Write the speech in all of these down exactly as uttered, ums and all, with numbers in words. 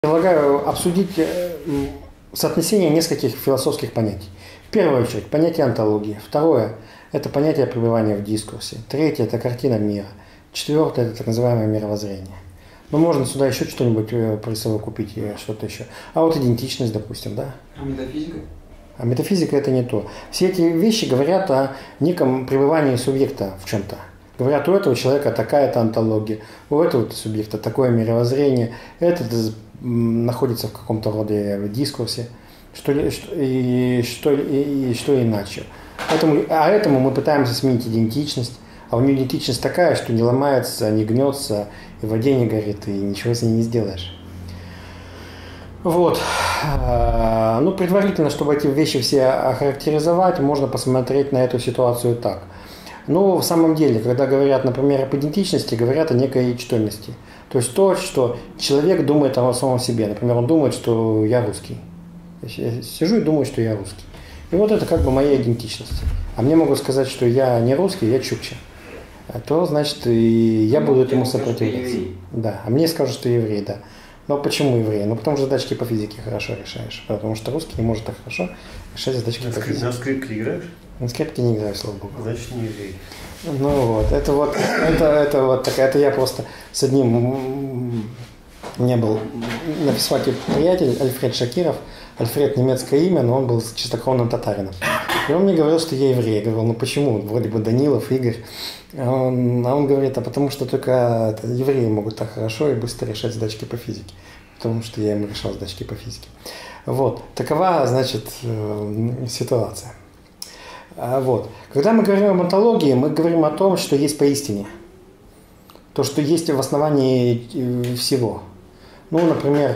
Предлагаю обсудить соотнесение нескольких философских понятий. В первую очередь, понятие онтологии. Второе – это понятие пребывания в дискурсе. Третье – это картина мира. Четвертое – это так называемое мировоззрение. Ну, можно сюда еще что-нибудь присовокупить, что-то еще. А вот идентичность, допустим, да? А метафизика? А метафизика – это не то. Все эти вещи говорят о неком пребывании субъекта в чем-то. Говорят, у этого человека такая-то онтология, у этого субъекта такое мировоззрение, этот находится в каком-то роде в дискурсе, что, и, что, и, и что иначе. Поэтому, а этому мы пытаемся сменить идентичность, а у нее идентичность такая, что не ломается, не гнется, и в воде не горит, и ничего с ней не сделаешь. Вот. Ну, предварительно, чтобы эти вещи все охарактеризовать, можно посмотреть на эту ситуацию так. Но в самом деле, когда говорят, например, об идентичности, говорят о некой чтойности. То есть то, что человек думает о самом себе. Например, он думает, что я русский. Я сижу и думаю, что я русский. И вот это как бы моя идентичность. А мне могут сказать, что я не русский, я чукча. То, значит, и я буду этому сопротивляться. Да. А мне скажут, что я еврей, да. Но почему еврей? Ну, потому что задачки по физике хорошо решаешь. Потому что русский не может так хорошо решать задачки на по физике. На скрипке играешь? На скрипке не играю, слава богу. Значит, не еврей. Ну вот, это вот, это, это вот такая, это я просто с одним, у меня был на физфаке приятель Альфред Шакиров, Альфред немецкое имя, но он был чистокровным татарином. И он мне говорил, что я еврей. Я говорил, ну почему? Вроде бы Данилов, Игорь. А он, а он говорит, а потому что только это, евреи могут так хорошо и быстро решать задачки по физике. Потому что я ему решал задачки по физике. Вот, такова, значит, ситуация. Вот. Когда мы говорим об онтологии, мы говорим о том, что есть поистине. То, что есть в основании всего. Ну, например,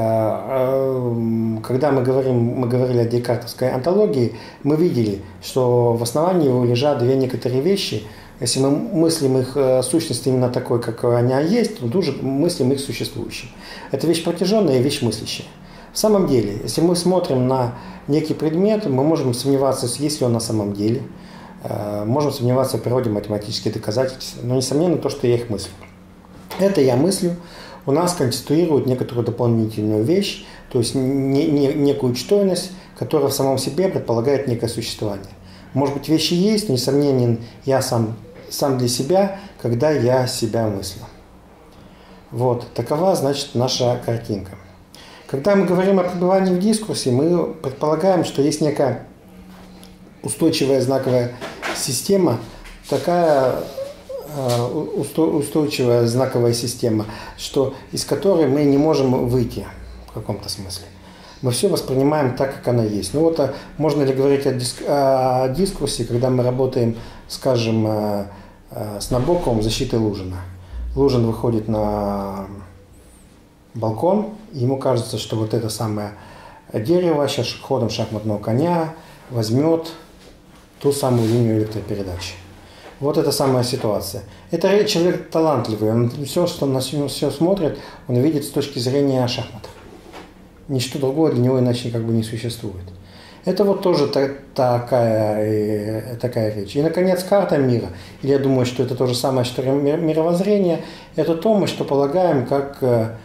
когда мы, говорим, мы говорили о декартовской онтологии, мы видели, что в основании его лежат две некоторые вещи. Если мы мыслим их сущность именно такой, какой она есть, то тут же мыслим их существующей. Это вещь протяженная и вещь мыслящая. В самом деле, если мы смотрим на некий предмет, мы можем сомневаться, есть ли он на самом деле, можем сомневаться в природе математических доказательств, но несомненно то, что я их мыслю. Это я мыслю, у нас конституирует некоторую дополнительную вещь, то есть не, не, некую чтойность, которая в самом себе предполагает некое существование. Может быть, вещи есть, но несомненно я сам, сам для себя, когда я себя мыслю. Вот, такова, значит, наша картинка. Когда мы говорим о пребывании в дискурсе, мы предполагаем, что есть некая устойчивая знаковая система, такая устойчивая знаковая система, что, из которой мы не можем выйти в каком-то смысле. Мы все воспринимаем так, как она есть. Ну вот, можно ли говорить о, диск, о дискурсе, когда мы работаем, скажем, с Набоковым «Защитой Лужина». Лужин выходит на балкон, и ему кажется, что вот это самое дерево сейчас ходом шахматного коня возьмет ту самую линию электропередачи. Вот эта самая ситуация. Это человек талантливый, он все, что он на все смотрит, он видит с точки зрения шахматов. Ничто другое для него иначе как бы не существует. Это вот тоже та, такая, такая речь. И, наконец, карта мира. Или я думаю, что это то же самое, что мировоззрение. Это то, мы что полагаем, как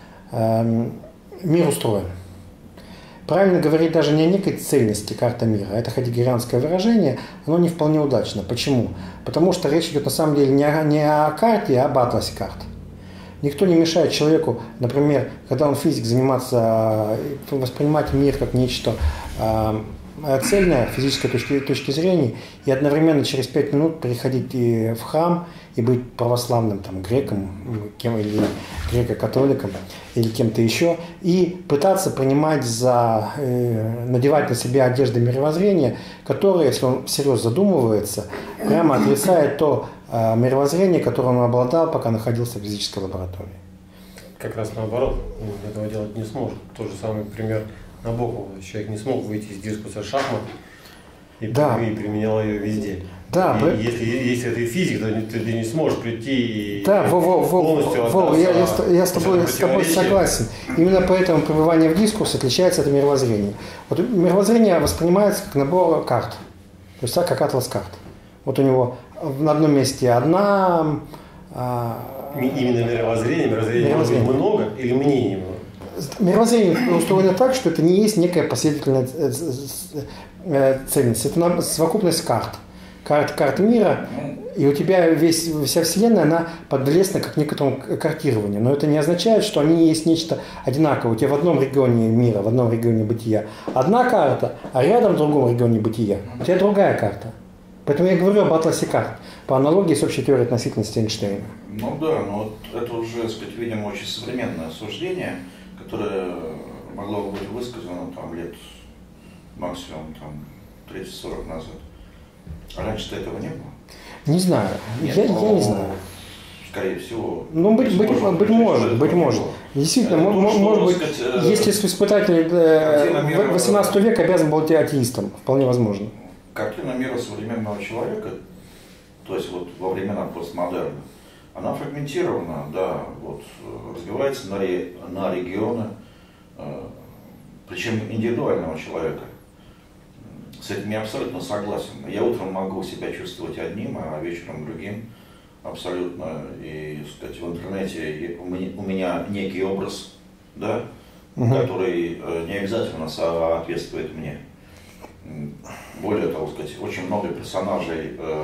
мир устроен. Правильно говорить даже не о некой цельности карта мира. Это хайдеггерианское выражение, оно не вполне удачно. Почему? Потому что речь идет на самом деле не о, не о карте, а об атласе карт. Никто не мешает человеку, например, когда он физик, заниматься, воспринимать мир как нечто цельное, физической точки, точки зрения, и одновременно через пять минут приходить и в храм и быть православным там, греком, кем, или греко-католиком, или кем-то еще, и пытаться принимать за, э, надевать на себя одежды мировоззрения, которые, если он всерьез задумывается, прямо отрицает то э, мировоззрение, которым он обладал, пока находился в физической лаборатории. Как раз наоборот, он этого делать не сможет. Тот же самый пример Набокова. Человек не смог выйти из дискурса шахмат и, да. и применял ее везде. Да, и вы... если, если ты физик, то ты, ты не сможешь прийти и да, во, во, полностью во, во, я, я, я с тобой, с тобой согласен. Именно поэтому пребывание в дискурсе отличается от мировоззрения. Вот мировоззрение воспринимается как набор карт, то есть так, как атлас карт. Вот у него на одном месте одна, Именно мировоззрение, мировоззрение может быть много или мнений много? Мировоззрение устроено так, что это не есть некая последовательная ценность. Это совокупность карт. Карт, карт мира, и у тебя весь, вся Вселенная, она подлесна как некоторому картированию. Но это не означает, что они есть нечто одинаковое. У тебя в одном регионе мира, в одном регионе бытия одна карта, а рядом в другом регионе бытия у тебя другая карта. Поэтому я говорю об атласе карт, по аналогии с общей теорией относительности Эйнштейна. Ну да, но вот это уже, так сказать, видимо, очень современное суждение, которое могло бы быть высказано там лет максимум там тридцать-сорок назад. А раньше-то этого не было? Не знаю. Нет, я, но, я не знаю. Скорее всего. Ну, быть, быть, может, быть может, быть может. Действительно, это может, то, может быть, сказать, если испытатель восемнадцатого века обязан был быть атеистом, вполне возможно. Картина мира современного человека, то есть вот во времена постмодерна, она фрагментирована, да, вот, разбивается на, ре, на регионы, э, причем индивидуального человека. С этим я абсолютно согласен. Я утром могу себя чувствовать одним, а вечером другим. Абсолютно. И, сказать, в интернете у меня некий образ, да, угу. который не обязательно соответствует мне. Более того, сказать, очень много персонажей э,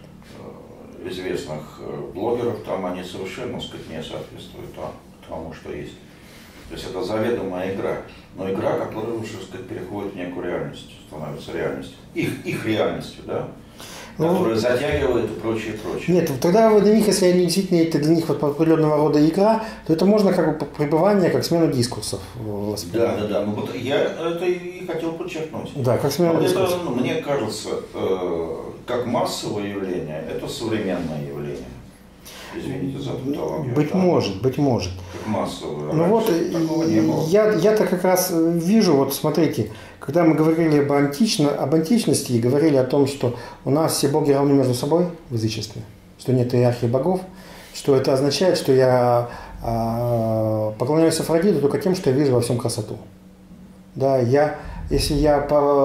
э, известных блогеров, там они совершенно, сказать, не соответствуют тому, что есть. То есть это заведомая игра, но игра, которая уже, так сказать, переходит в некую реальность, становится реальностью. Их, их реальностью, да? Ну, которая затягивает и прочее, прочее. Нет, тогда для них, если они действительно это для них вот определенного рода игра, то это можно как бы пребывание, как смену дискурсов. Да, да, да. Ну вот я это и хотел подчеркнуть. Да, как смена вот дискурсов. Это, ну, мне кажется, э, как массовое явление, это современное явление. Извините за тавтологию. Быть да? может, быть может. Как массовое. Ну вот, я, я-то как раз вижу, вот смотрите, когда мы говорили об, антично, об античности и говорили о том, что у нас все боги равны между собой в язычестве, что нет иерархии богов, что это означает, что я э, поклоняюсь Афродите только тем, что я вижу во всем красоту. Да, я, если я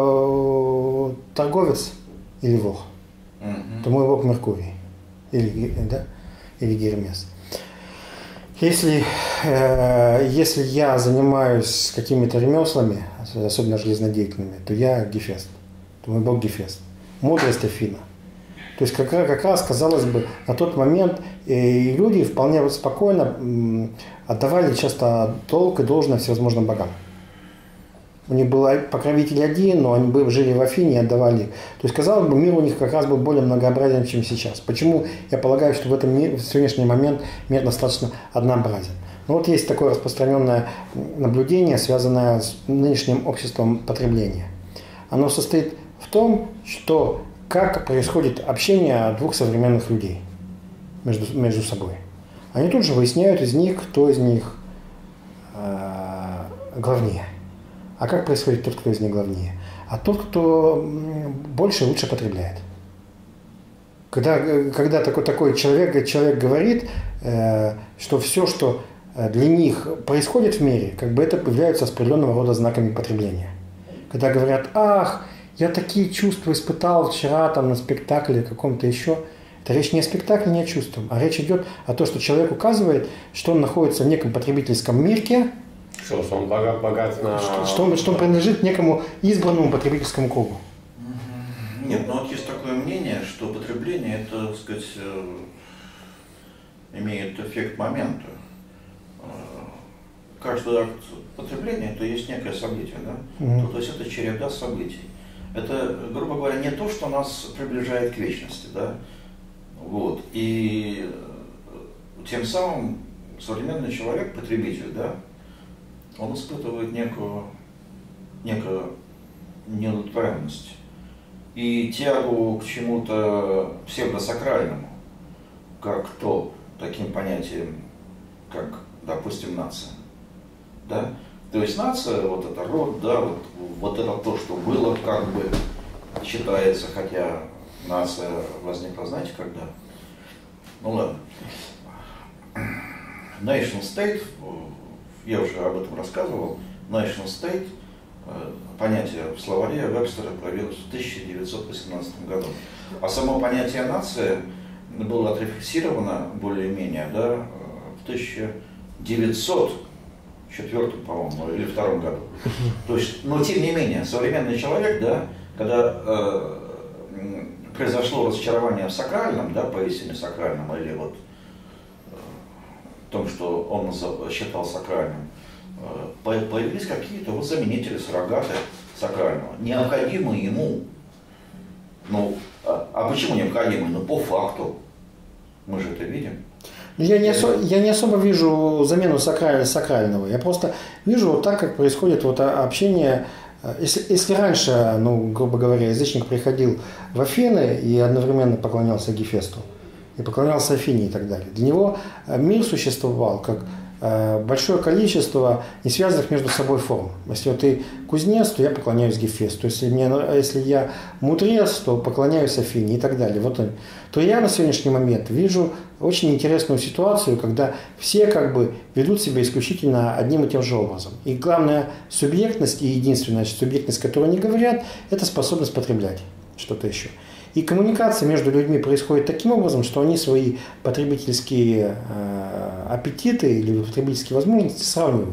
по, торговец или вор, mm-hmm. то мой бог Меркурий. Или, да, или Гермес. Если, э, если я занимаюсь какими-то ремеслами, особенно железнодеятельными, то я Гефест, то мой бог Гефест. Мудрость Афина. То есть как, как раз, казалось бы, на тот момент и люди вполне вот спокойно отдавали часто долг и должное всевозможным богам. У них был покровитель один, но они были, жили в Афине и отдавали. То есть, казалось бы, мир у них как раз был более многообразен, чем сейчас. Почему я полагаю, что в этом мире, в сегодняшний момент мир достаточно однообразен? Ну вот есть такое распространенное наблюдение, связанное с нынешним обществом потребления. Оно состоит в том, что как происходит общение двух современных людей между, между собой. Они тут же выясняют из них, кто из них э, главнее. А как происходит тот, кто из них главнее? А тот, кто больше и лучше потребляет. Когда, когда такой, такой человек, человек говорит, э, что все, что для них происходит в мире, как бы это является определенного рода знаками потребления. Когда говорят, ах, я такие чувства испытал вчера там, на спектакле каком-то еще, это речь не о спектакле, не о чувствах, а речь идет о том, что человек указывает, что он находится в неком потребительском мирке, Что, что он богат, богат на... Что, что, он, что он принадлежит некому избранному потребительскому кругу. Нет, но вот есть такое мнение, что потребление, это, так сказать, имеет эффект момента. Каждый акт потребления, это есть некое событие, да? Mm-hmm. То есть это череда событий. Это, грубо говоря, не то, что нас приближает к вечности, да? Вот. И тем самым современный человек, потребитель, да, он испытывает некую, некую неудовлетворенность и тягу к чему-то псевдосакральному, как то, таким понятием, как, допустим, нация. Да? То есть нация, вот это род, да, вот, вот это то, что было, как бы считается, хотя нация возникла, знаете, когда? Ну ладно. Nation State, я уже об этом рассказывал, Nation State, понятие в словаре Вебстера появилось в тысяча девятьсот восемнадцатом году. А само понятие нация было отрефлексировано более-менее, да, в тысяча девятьсот четвертом, по-моему, или втором году. То есть, но тем не менее, современный человек, да, когда э, произошло разочарование в сакральном, да, поистине сакральном, или вот э, в том, что он считал сакральным, э, появились какие-то вот заменители, суррогаты сакрального, необходимые ему. Ну, а, а почему необходимые? Ну, по факту. Мы же это видим. Я не, осо- я не особо вижу замену сакраль- сакрального. Я просто вижу вот так, как происходит вот общение. Если, если раньше, ну, грубо говоря, язычник приходил в Афины и одновременно поклонялся Гефесту, и поклонялся Афине и так далее, для него мир существовал как большое количество не связанных между собой форм. Если вот ты кузнец, то я поклоняюсь Гефесту. Если, мне, если я мудрец, то поклоняюсь Афине и так далее. Вот он. То я на сегодняшний момент вижу очень интересную ситуацию, когда все как бы ведут себя исключительно одним и тем же образом. И главная субъектность и единственная субъектность, которую они говорят, это способность потреблять что-то еще. И коммуникация между людьми происходит таким образом, что они свои потребительские э, аппетиты или потребительские возможности сравнивают.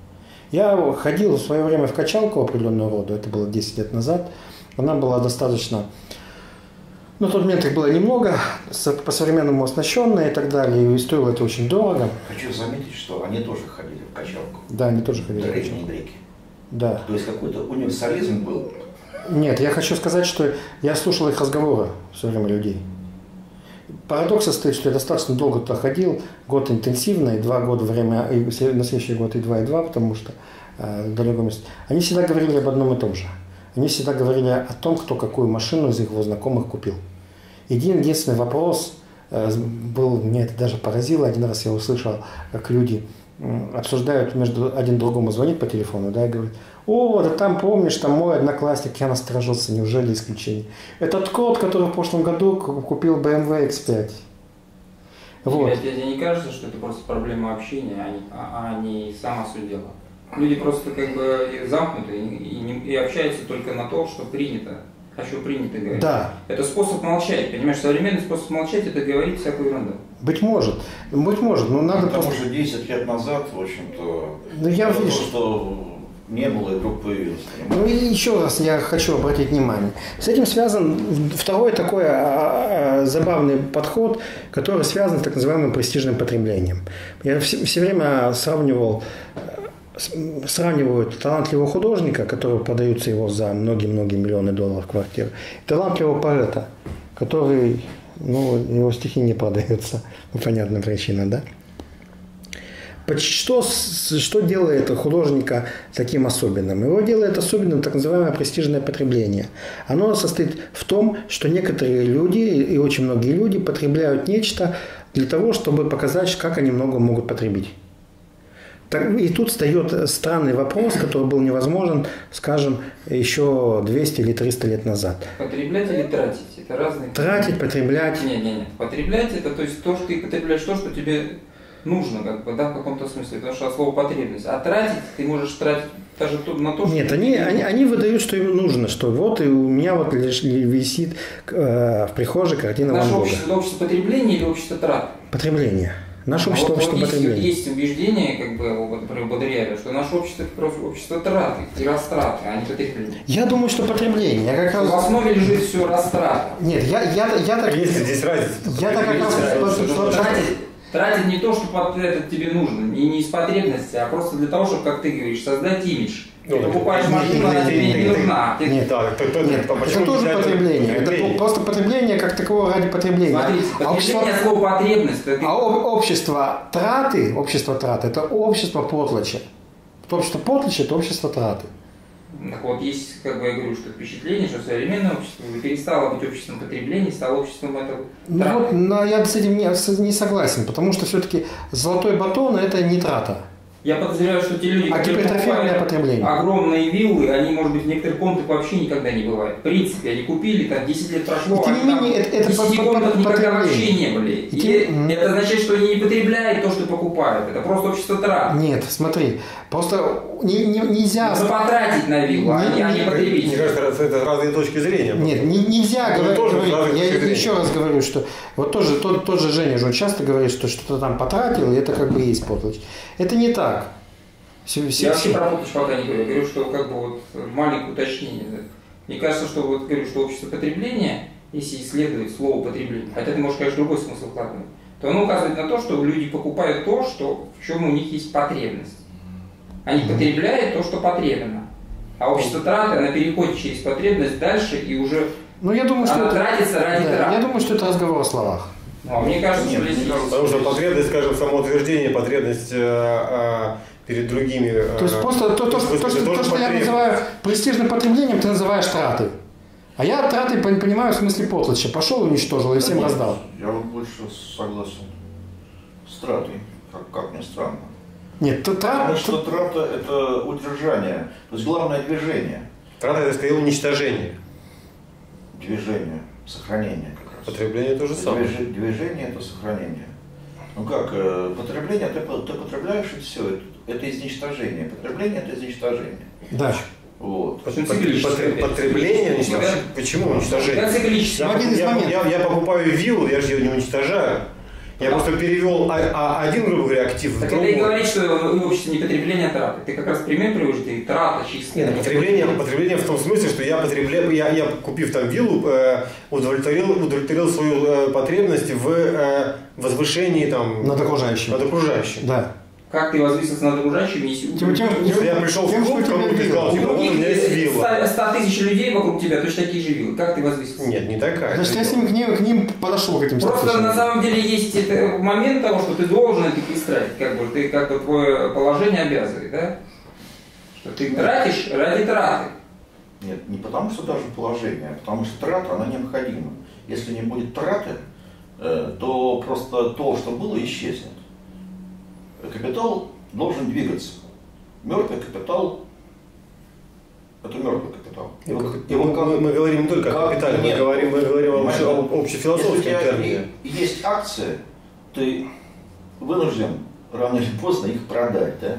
Я ходил в свое время в качалку определенного рода, это было десять лет назад. Она была достаточно, ну, в тот момент их было немного, по-современному оснащенная и так далее, и стоило это очень дорого. Хочу заметить, что они тоже ходили в качалку. Да, они тоже ходили в качалку. Древние греки. Да. То есть какой-то универсализм был. Нет, я хочу сказать, что я слушал их разговоры все время людей. Парадокс состоит, что я достаточно долго туда ходил, год интенсивно, и два года время, и на следующий год и два, и два, потому что э, далеко место. Они всегда говорили об одном и том же. Они всегда говорили о том, кто какую машину из его знакомых купил. Един единственный вопрос э, был, меня это даже поразило, один раз я услышал, как люди э, обсуждают, между один другому звонит по телефону, да, и говорит: о, да там, помнишь, там мой одноклассник, я насторожился, неужели исключение? Этот кот, который в прошлом году купил бэ эм вэ икс пять. Вот. Тебе, тебе не кажется, что это просто проблема общения, а не, а, а не сама суть дела? Люди просто как бы замкнуты и, и, и общаются только на то, что принято, о чем принято говорить. Да. Это способ молчать, понимаешь, современный способ молчать — это говорить всякую ерунду. Быть может, быть может, но надо Потому просто... что десять лет назад, в общем-то, ну, я то, вижу, что не было, и вдруг появилось. Ну и еще раз я хочу обратить внимание. С этим связан второй такой а, а, забавный подход, который связан с так называемым престижным потреблением. Я все, все время сравнивал, сравниваю талантливого художника, который продаются его за многие-многие миллионы долларов квартиры, и талантливого поэта, который, ну, его стихи не продаются по понятным причинам, да? Что, что делает художника таким особенным? Его делает особенным так называемое престижное потребление. Оно состоит в том, что некоторые люди, и очень многие люди, потребляют нечто для того, чтобы показать, как они много могут потребить. И тут встает странный вопрос, который был невозможен, скажем, еще двести или триста лет назад. Потреблять или тратить? Это разные... Тратить, потреблять. Нет, нет, нет. Потреблять — это то есть то, что ты потребляешь, то, что тебе нужно, как бы, да, в каком-то смысле, потому что слово потребность. А тратить ты можешь тратить даже на то, что... Нет, они, они, они выдают, что им нужно, что вот и у меня вот лишь висит э, в прихожей картина Ван Гога. Наше общество — это общество потребления или общество трат? Потребление. Наше а общество вот, общество вот потребления. Есть, есть убеждение, как бы, вот, например, Бодрияра, что наше общество — это просто общество траты и растраты, а не потребления. Я думаю, что потребление. Я как раз... В основе лежит все растрата. Нет, я, я, я так... Если здесь разница, то я так как раз... Тратить, тратить не то, что это тебе нужно, и не из потребности, а просто для того, чтобы, как ты говоришь, создать имидж. Ты покупаешь машину, она тебе не нужна. Нет, это тоже потребление. Это просто потребление как такового ради потребления. Смотрите, потребление от слова потребность. А общество траты, общество траты, это общество потлача. Общество потлача – это общество траты. Так вот, есть, как бы я говорю, что впечатление, что современное общество перестало быть обществом потребления, стало обществом этого ну траты. Вот, но я с этим не, не согласен, потому что все-таки золотой батон – это не трата. Я подозреваю, что те люди, а которые покупают потребление. огромные виллы, они, может быть, в некоторых комнатах вообще никогда не бывают. В принципе, они купили, там десять лет прошло, и, а там это, это десять комнат никогда вообще не были. И, и и это означает, что они не потребляют то, что покупают. Это просто общество трат. Нет, смотри, просто не, не, нельзя... Нужно потратить на виллу, а не, не потребить. Мне кажется, это разные точки зрения. Нет, не, нельзя говорить. Я еще раз говорю, что вот тоже, тот, тот же Женя же часто говорит, что что-то там потратил, и это как бы есть подлость. Это не так. Все, все, я вообще про помощь пока не говорю. Я говорю, что как бы вот маленькое уточнение. Да. Мне кажется, что вот говорю, что общество потребления, если исследовать слово потребление, хотя ты можешь, конечно, другой смысл вкладывать, то оно указывает на то, что люди покупают то, что, в чем у них есть потребность. Они mm-hmm. потребляют то, что потребно. А общество траты, она переходит через потребность дальше и уже ну, я думаю, что она это, тратится ради да, траты. Я думаю, что это разговор о словах. Ну, а мне кажется, Нет, что здесь... Потому что потребность, скажем, самоутверждение, потребность э, э, перед другими... Э, то есть просто то, то, то, что, то, то, что я называю престижным потреблением, ты называешь тратой. А я траты понимаю в смысле потлача. Пошел, уничтожил и всем да раздал. Я вот больше согласен с тратой, как, как ни странно. Нет, то трата... Потому что трата – это удержание, то есть главное движение. Трата – это скорее уничтожение. Движение, сохранение как раз. Потребление то же самое. Движение – это сохранение. Ну как, потребление, ты, ты потребляешь и все, это, это изничтожение. Потребление – это изничтожение. Да. Вот. Потребление, уничтожение. Почему уничтожение? Я, я, я, я покупаю виллу, я же ее не уничтожаю. Я просто перевел один, грубо говоря, актив в другой. Так это и говорит, что общество не потребление, а траты. Ты как раз пример приводишь, ты трата чистая. Нет, потребление, потребление в том смысле, что я потребляю, я, я купив там виллу, э, удовлетворил, удовлетворил свою э, потребность в э, возвышении там, над окружающим. Над окружающим. Да. Как ты возвысился над окружающим, если... Тем, тем, тем, я пришел тем, в клуб, кому-то и сказал, типа, вот у меня есть вилла. сто тысяч людей вокруг тебя, точно такие же виллы. Как ты возвысился? Нет, не такая. Значит, я с ним, к, ним, к ним подошел, к этим ста Просто на самом деле есть это момент того, что ты должен это истратить. Как бы, ты, как бы твое положение обязывает, да? Что ты тратишь ради траты. Нет, не потому что даже положение, а потому что трата, она необходима. Если не будет траты, то просто то, что было, исчезнет. Капитал должен двигаться. Мертвый капитал – это мертвый капитал. И его, его, мы, мы говорим не только о капитале, мы говорим, мы говорим о об общефилософском термине. Если есть акции, ты вынужден рано или поздно их продать, да?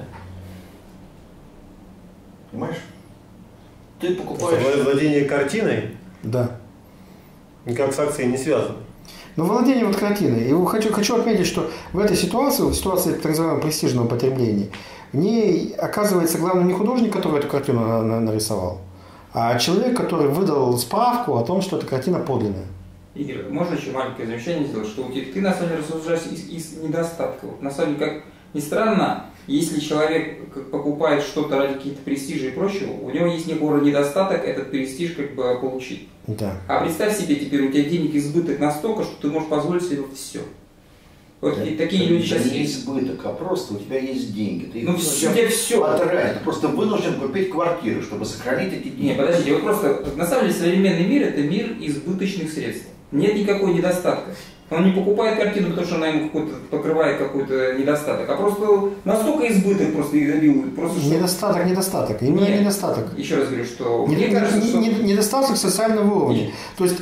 Понимаешь? Ты покупаешь... Владение картиной? Да. Никак с акцией не связано. Но владение вот картиной. И хочу, хочу отметить, что в этой ситуации, в ситуации так называемого престижного потребления, в ней оказывается главным не художник, который эту картину на, на, нарисовал, а человек, который выдал справку о том, что эта картина подлинная. Игорь, можно еще маленькое замечание сделать, что ты, ты на самом деле рассуждаешь из, из недостатков. На самом деле, как ни странно, если человек покупает что-то ради каких-то престижей и прочего, у него есть некий недостаток этот престиж как бы получить. Да. А представь себе теперь, у тебя денег избыток настолько, что ты можешь позволить себе все. Вот да, и такие да, люди сейчас не есть. избыток, а просто у тебя есть деньги. Ты ну все, тебе все. Потратить. Ты просто вынужден купить квартиру, чтобы сохранить эти деньги. Нет, подождите, вот просто, на самом деле современный мир – это мир избыточных средств. Нет никакой недостатка. Он не покупает картину, потому что она ему какой-то покрывает какой-то недостаток, а просто настолько избыток просто изобилует. Просто что... Недостаток, недостаток. Именно Нет. недостаток. Еще раз говорю, что... Не, мне не, кажется, не, что... Недостаток социального уровня. Нет. То есть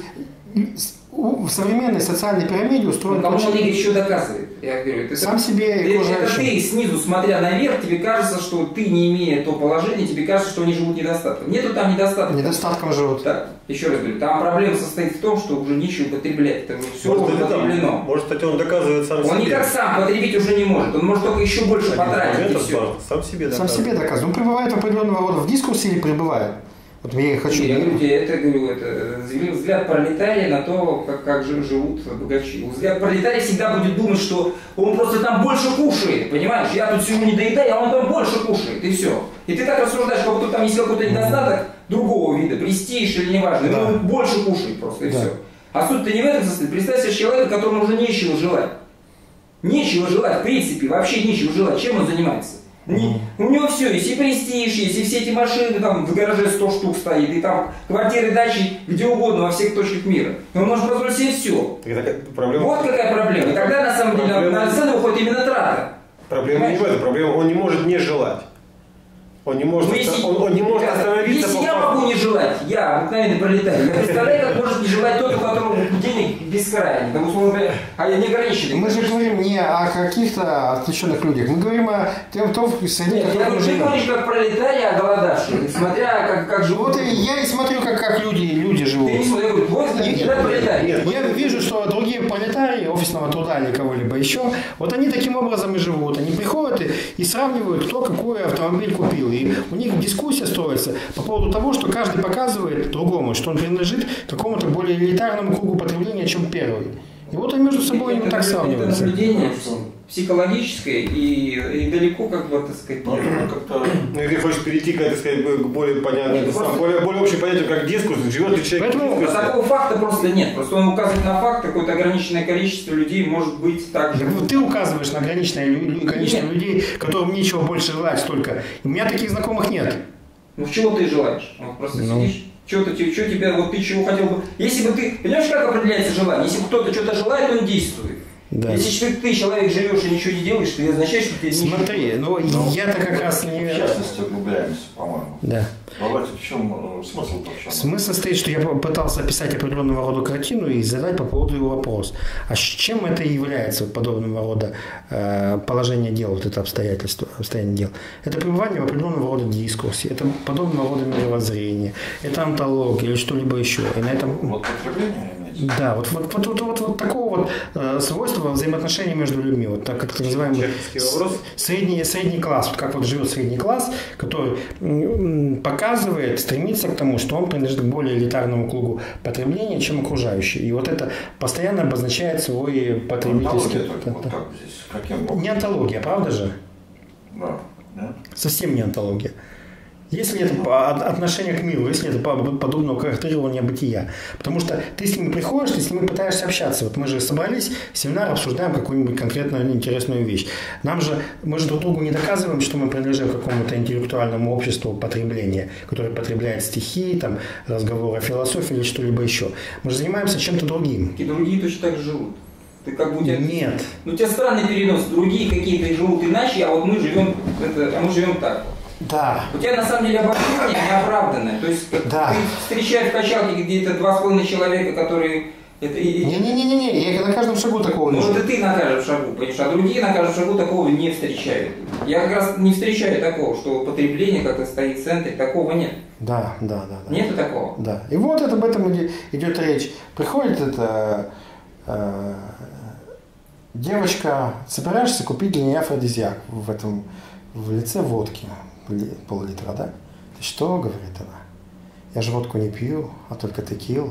в современной социальной пирамиде устроен... Ну, очень... он еще доказывает. Я говорю, это, сам себе это, это ты снизу, смотря наверх, тебе кажется, что ты, не имея то положения, тебе кажется, что они живут недостатком. Нету там недостатка. Недостатком живут. Да. Еще раз говорю, там проблема состоит в том, что уже нечего потреблять. Это все может, уже потреблено. Там, может, кстати, он доказывает сам он себе. Он никак сам потребить уже не может. Он может только еще больше Один потратить. И все. Сам себе доказывает. Сам себе доказывает. Он пребывает определенного рода в дискурсе или пребывает? Вот я хочу... Я говорю тебе, это, говорю, это взгляд пролетария на то, как, как живут богачи. Взгляд пролетария всегда будет думать, что он просто там больше кушает, понимаешь? Я тут всего не доедаю, а он там больше кушает, и все. И ты так рассуждаешь, как будто там есть какой-то недостаток другого вида, престиж или неважно, да. Он больше кушает просто, и да. Все. А суть-то не в этом состоит. Представь себе человека, которому уже нечего желать. Нечего желать, в принципе, вообще нечего желать. Чем он занимается? Не, у него все, если престиж, если все эти машины, там в гараже сто штук стоит, и там квартиры, дачи, где угодно, во всех точках мира. И он может позволить себе все. Проблема... Вот какая проблема. И тогда на самом деле проблема... на сцену выходит именно трата. Проблема Понимаешь? Не в этом, проблема он не может не желать. Он не может, ну, если, он, он не может остановиться. Если я могу не желать, я обыкновенный пролетарий, я представляю, как может не желать тот, у которого денег бескрайне, потому что он а я не ограничен. Мы же говорим не о каких-то отвлеченных людях, мы говорим о том, том среди Нет, я, ты говоришь как пролетарий, а голодавший, смотря как, как живут. Вот и я и смотрю, как, как люди, люди живут. Ты не смотри, я говорю, твой взгляд пролетарий. Нет, я вижу, что другие пролетарии офисного труда или кого-либо еще, вот они таким образом и живут. Они приходят и, и сравнивают, кто какой автомобиль купил. И у них дискуссия строится по поводу того, что каждый показывает другому, что он принадлежит к какому-то более элитарному кругу потребления, чем первый. И вот они между собой не так сравниваются. Это наблюдение психологическое и, и далеко, как бы, так сказать, ну, как-то... Ну, и ты хочешь перейти, как, так сказать, к более понятному, просто... более, более общему понятию, как дискурс, живет ли человек. Поэтому такого факта просто нет. Просто он указывает на факт, какое-то ограниченное количество людей может быть так же. Так, ты указываешь на ограниченное количество нет. людей, которым нечего больше желать столько. У меня таких знакомых нет. Ну, чего ты желаешь? Вот просто ну. сидишь. Что-то, что тебя, вот ты чего хотел бы... Если бы ты... Понимаешь, как определяется желание? Если бы кто-то что-то желает, он действует. Да. Если ты, ты, человек, живешь и ничего не делаешь, ты означает, что ты... Смотри, ну я-то как раз не... В частности, углубляемся, по-моему. Да. Давайте, в чем смысл вообще? Смысл стоит, что я пытался описать определенного рода картину и задать по поводу его вопрос. А чем это является, вот, подобного рода э, положение дел, вот это обстоятельство, обстояние дел? Это пребывание в определенного рода дискурсе, это подобного рода мировоззрение, это онтология или что-либо еще. И на этом... Вот потребление имеется? Да, вот, вот, вот, вот, вот, вот такого вот э, свойства взаимоотношений между людьми, вот так как называемый средний, средний класс, вот как вот живет средний класс, который м, показывает, стремится к тому, что он принадлежит к более элитарному кругу потребления, чем окружающие. И вот это постоянно обозначает свой потребительский... Антология, вот как здесь, каким... Не антология, правда же? Да. Нет? Совсем не антология. Если это отношение к миру, если это подобного характерирования бытия. Потому что ты с ними приходишь, ты с ними пытаешься общаться. Вот мы же собрались, семинар, обсуждаем какую-нибудь конкретную интересную вещь. Нам же, мы же друг другу не доказываем, что мы принадлежим к какому-то интеллектуальному обществу потребления, которое потребляет стихи, там, разговоры о философии или что-либо еще. Мы же занимаемся чем-то другим. И другие точно так же живут. Ты как бы у тебя... Нет. Ну у тебя странный перенос. Другие какие-то живут иначе, а вот мы живем, это, а мы живем так. Да. У тебя на самом деле обобщение неоправданное. То есть да. ты встречаешь в качалке где-то два с половиной человека, которые... Не-не-не, я на каждом шагу такого не вижу. Ну это ты на каждом шагу, понимаешь, а другие на каждом шагу такого не встречают. Я как раз не встречаю такого, что потребление как-то стоит в центре, такого нет. Да, да, да. да. Нету такого. Да. И вот это, об этом идет речь. Приходит эта э, девочка, собираешься купить для нее афродизиак в этом в лице водки. Пол-литра, да? Ты что, говорит она? Я же водку не пью, а только текилу.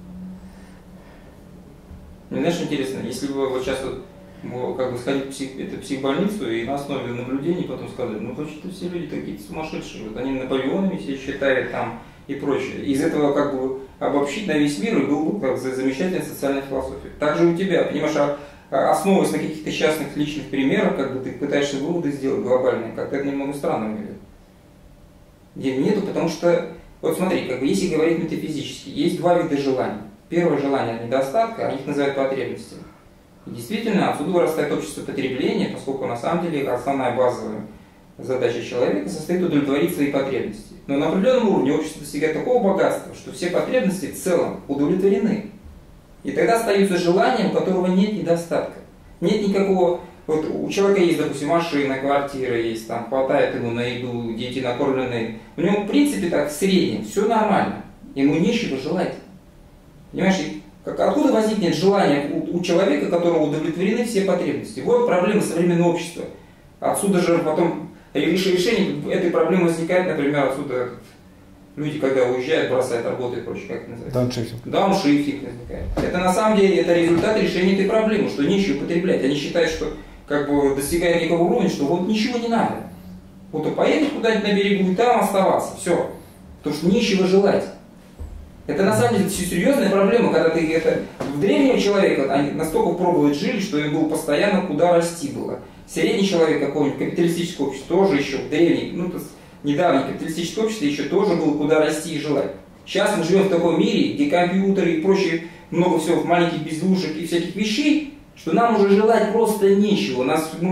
Мне, знаешь, интересно, если бы вот сейчас вот, как бы сходить в псих, это, психбольницу и на основе наблюдений потом сказать, ну вообще-то все люди какие-то сумасшедшие, вот они Наполеонами все считают там и прочее. Из этого как бы обобщить на весь мир и был бы как замечательная социальная философия. Также у тебя, понимаешь, основываясь на каких-то частных личных примерах, как бы ты пытаешься выводы сделать глобальные, как-то это немного странно выглядит. Где нету, потому что, вот смотри, как бы если говорить метафизически, есть два вида желаний. Первое желание от недостатка, они их называют потребностями. И действительно, отсюда вырастает общество потребления, поскольку на самом деле основная базовая задача человека состоит в удовлетворить свои потребности. Но на определенном уровне общество достигает такого богатства, что все потребности в целом удовлетворены. И тогда остаются желания, у которого нет недостатка. Нет никакого... Вот у человека есть, допустим, машина, квартира есть, там хватает ему на еду, дети накормлены. У него, в принципе, так, в среднем все нормально. Ему нечего желать. Понимаешь, как, откуда возникнет желание у, у человека, которого удовлетворены все потребности? Вот проблема современного общества. Отсюда же потом решение этой проблемы возникает, например, отсюда люди, когда уезжают, бросают работу и прочее, как это называется? Дауншифтинг. Дауншифтинг возникает. Это на самом деле это результат решения этой проблемы, что нечего потреблять. Они считают, что как бы достигает некого уровня, что вот ничего не надо. Вот поехать куда-нибудь на берегу и там оставаться. Все. Потому что нечего желать. Это на самом деле серьезная проблема, когда ты это... В древнего человека они настолько пробовали жили, что им было постоянно куда расти было. Средний человек какого-нибудь капиталистического общества тоже еще в древней, ну, то есть недавнее капиталистическое общество еще тоже было куда расти и желать. Сейчас мы живем в таком мире, где компьютеры и прочее, много всего, маленьких бездушек и всяких вещей, что нам уже желать просто нечего. Нас, мы можем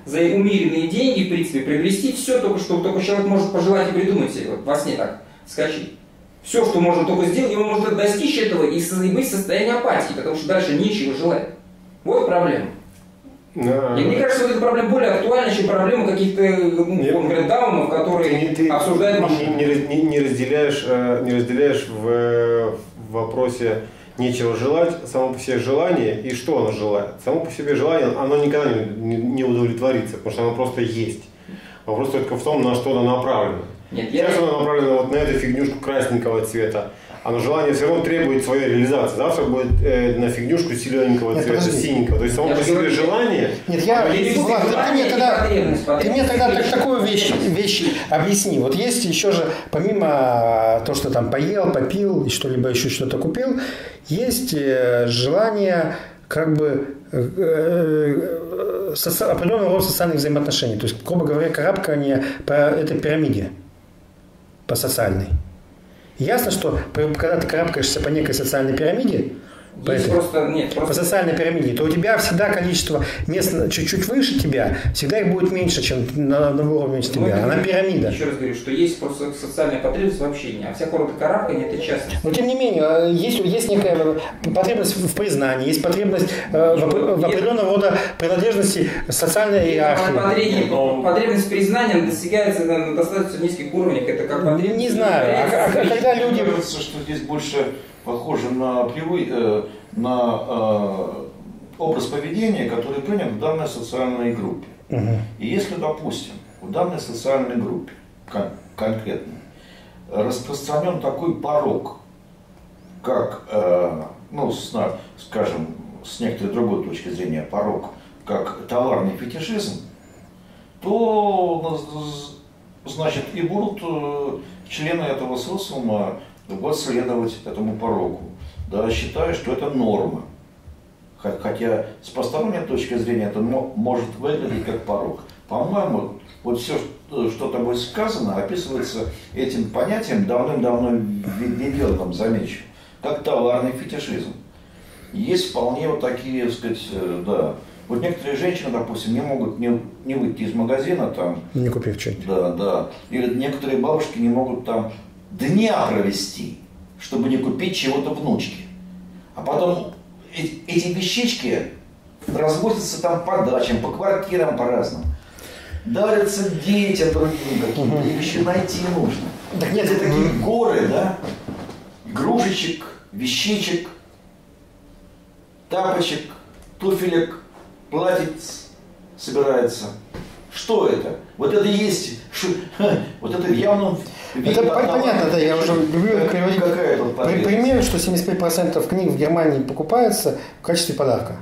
за умеренные деньги, в принципе, приобрести все, только что только человек может пожелать и придумать себе, вот во сне так скачать. Все, что можно только сделать, и он может достичь этого и быть в состоянии апатии, потому что дальше нечего желать. Вот проблема. Да. И мне кажется, вот эта проблема более актуальна, чем проблема каких-то ну, даунов, которые ты, обсуждают машины. Не, не, не разделяешь, не разделяешь в, в вопросе нечего желать, само по себе желание и что оно желает. Само по себе желание, оно никогда не, не удовлетворится, потому что оно просто есть. Вопрос только в том, на что оно направлено. Нет, Сейчас я... оно направлено вот на эту фигнюшку красненького цвета. Оно желание все равно требует своей реализации. Завтра будет э, на фигнюшку зелененького цвета, подожди. Синенького. То есть само я по себе говорю, желание... Нет, я... Влад, ты мне тогда, ты мне тогда так, такую вещь, вещь объясни. Вот есть еще же, помимо того, что там поел, попил, и что-либо еще что-то купил, есть желание как бы э, соци... определенного рода социальных взаимоотношений. То есть, грубо говоря, карабкание по этой пирамиде, по социальной. Ясно, что когда ты карабкаешься по некой социальной пирамиде, по, этой, просто, нет, просто... по социальной пирамиде, то у тебя всегда количество мест чуть-чуть выше тебя, всегда их будет меньше, чем на одного уровня с тебя. Она пирамида. Еще раз говорю, что есть просто социальная потребность в общении, а всякого рода карабкание – это частность. Но тем не менее, есть, есть некая потребность в признании, есть потребность э, в, в определенного рода принадлежности социальной иерархии. Но... Потребность признания достигается на достаточно низких уровнях. Это как потребность... Не знаю. А, а, а когда люди... Мне кажется, что здесь больше... похоже на, привы... на э, образ поведения, который принят в данной социальной группе. Угу. И если, допустим, в данной социальной группе кон- конкретно распространен такой порог, как, э, ну, с, скажем, с некоторой другой точки зрения порог, как товарный фетишизм, то, значит, и будут члены этого социума вот следовать этому порогу, да, считая, что это норма. Хотя с посторонней точки зрения это может выглядеть как порог. По-моему, вот все, что тобой сказано, описывается этим понятием, давным-давно введенным, замечу, как товарный фетишизм. Есть вполне вот такие, так сказать, да. Вот некоторые женщины, допустим, не могут не, не выйти из магазина там. Не купив что-нибудь. Да, да. Или некоторые бабушки не могут там дня провести, чтобы не купить чего-то внучке. А потом эти вещички развозятся там по дачам, по квартирам, по-разному. Дарятся детям другим каким-то, угу. Их еще найти нужно. Так нет, это такие горы, да, игрушечек, вещичек, тапочек, туфелек, платьиц собирается. Что это? Вот это есть, вот это в явном виде. Это понятно, да, я уже люблю приводить пример, что семьдесят пять процентов книг в Германии покупается в качестве подарка.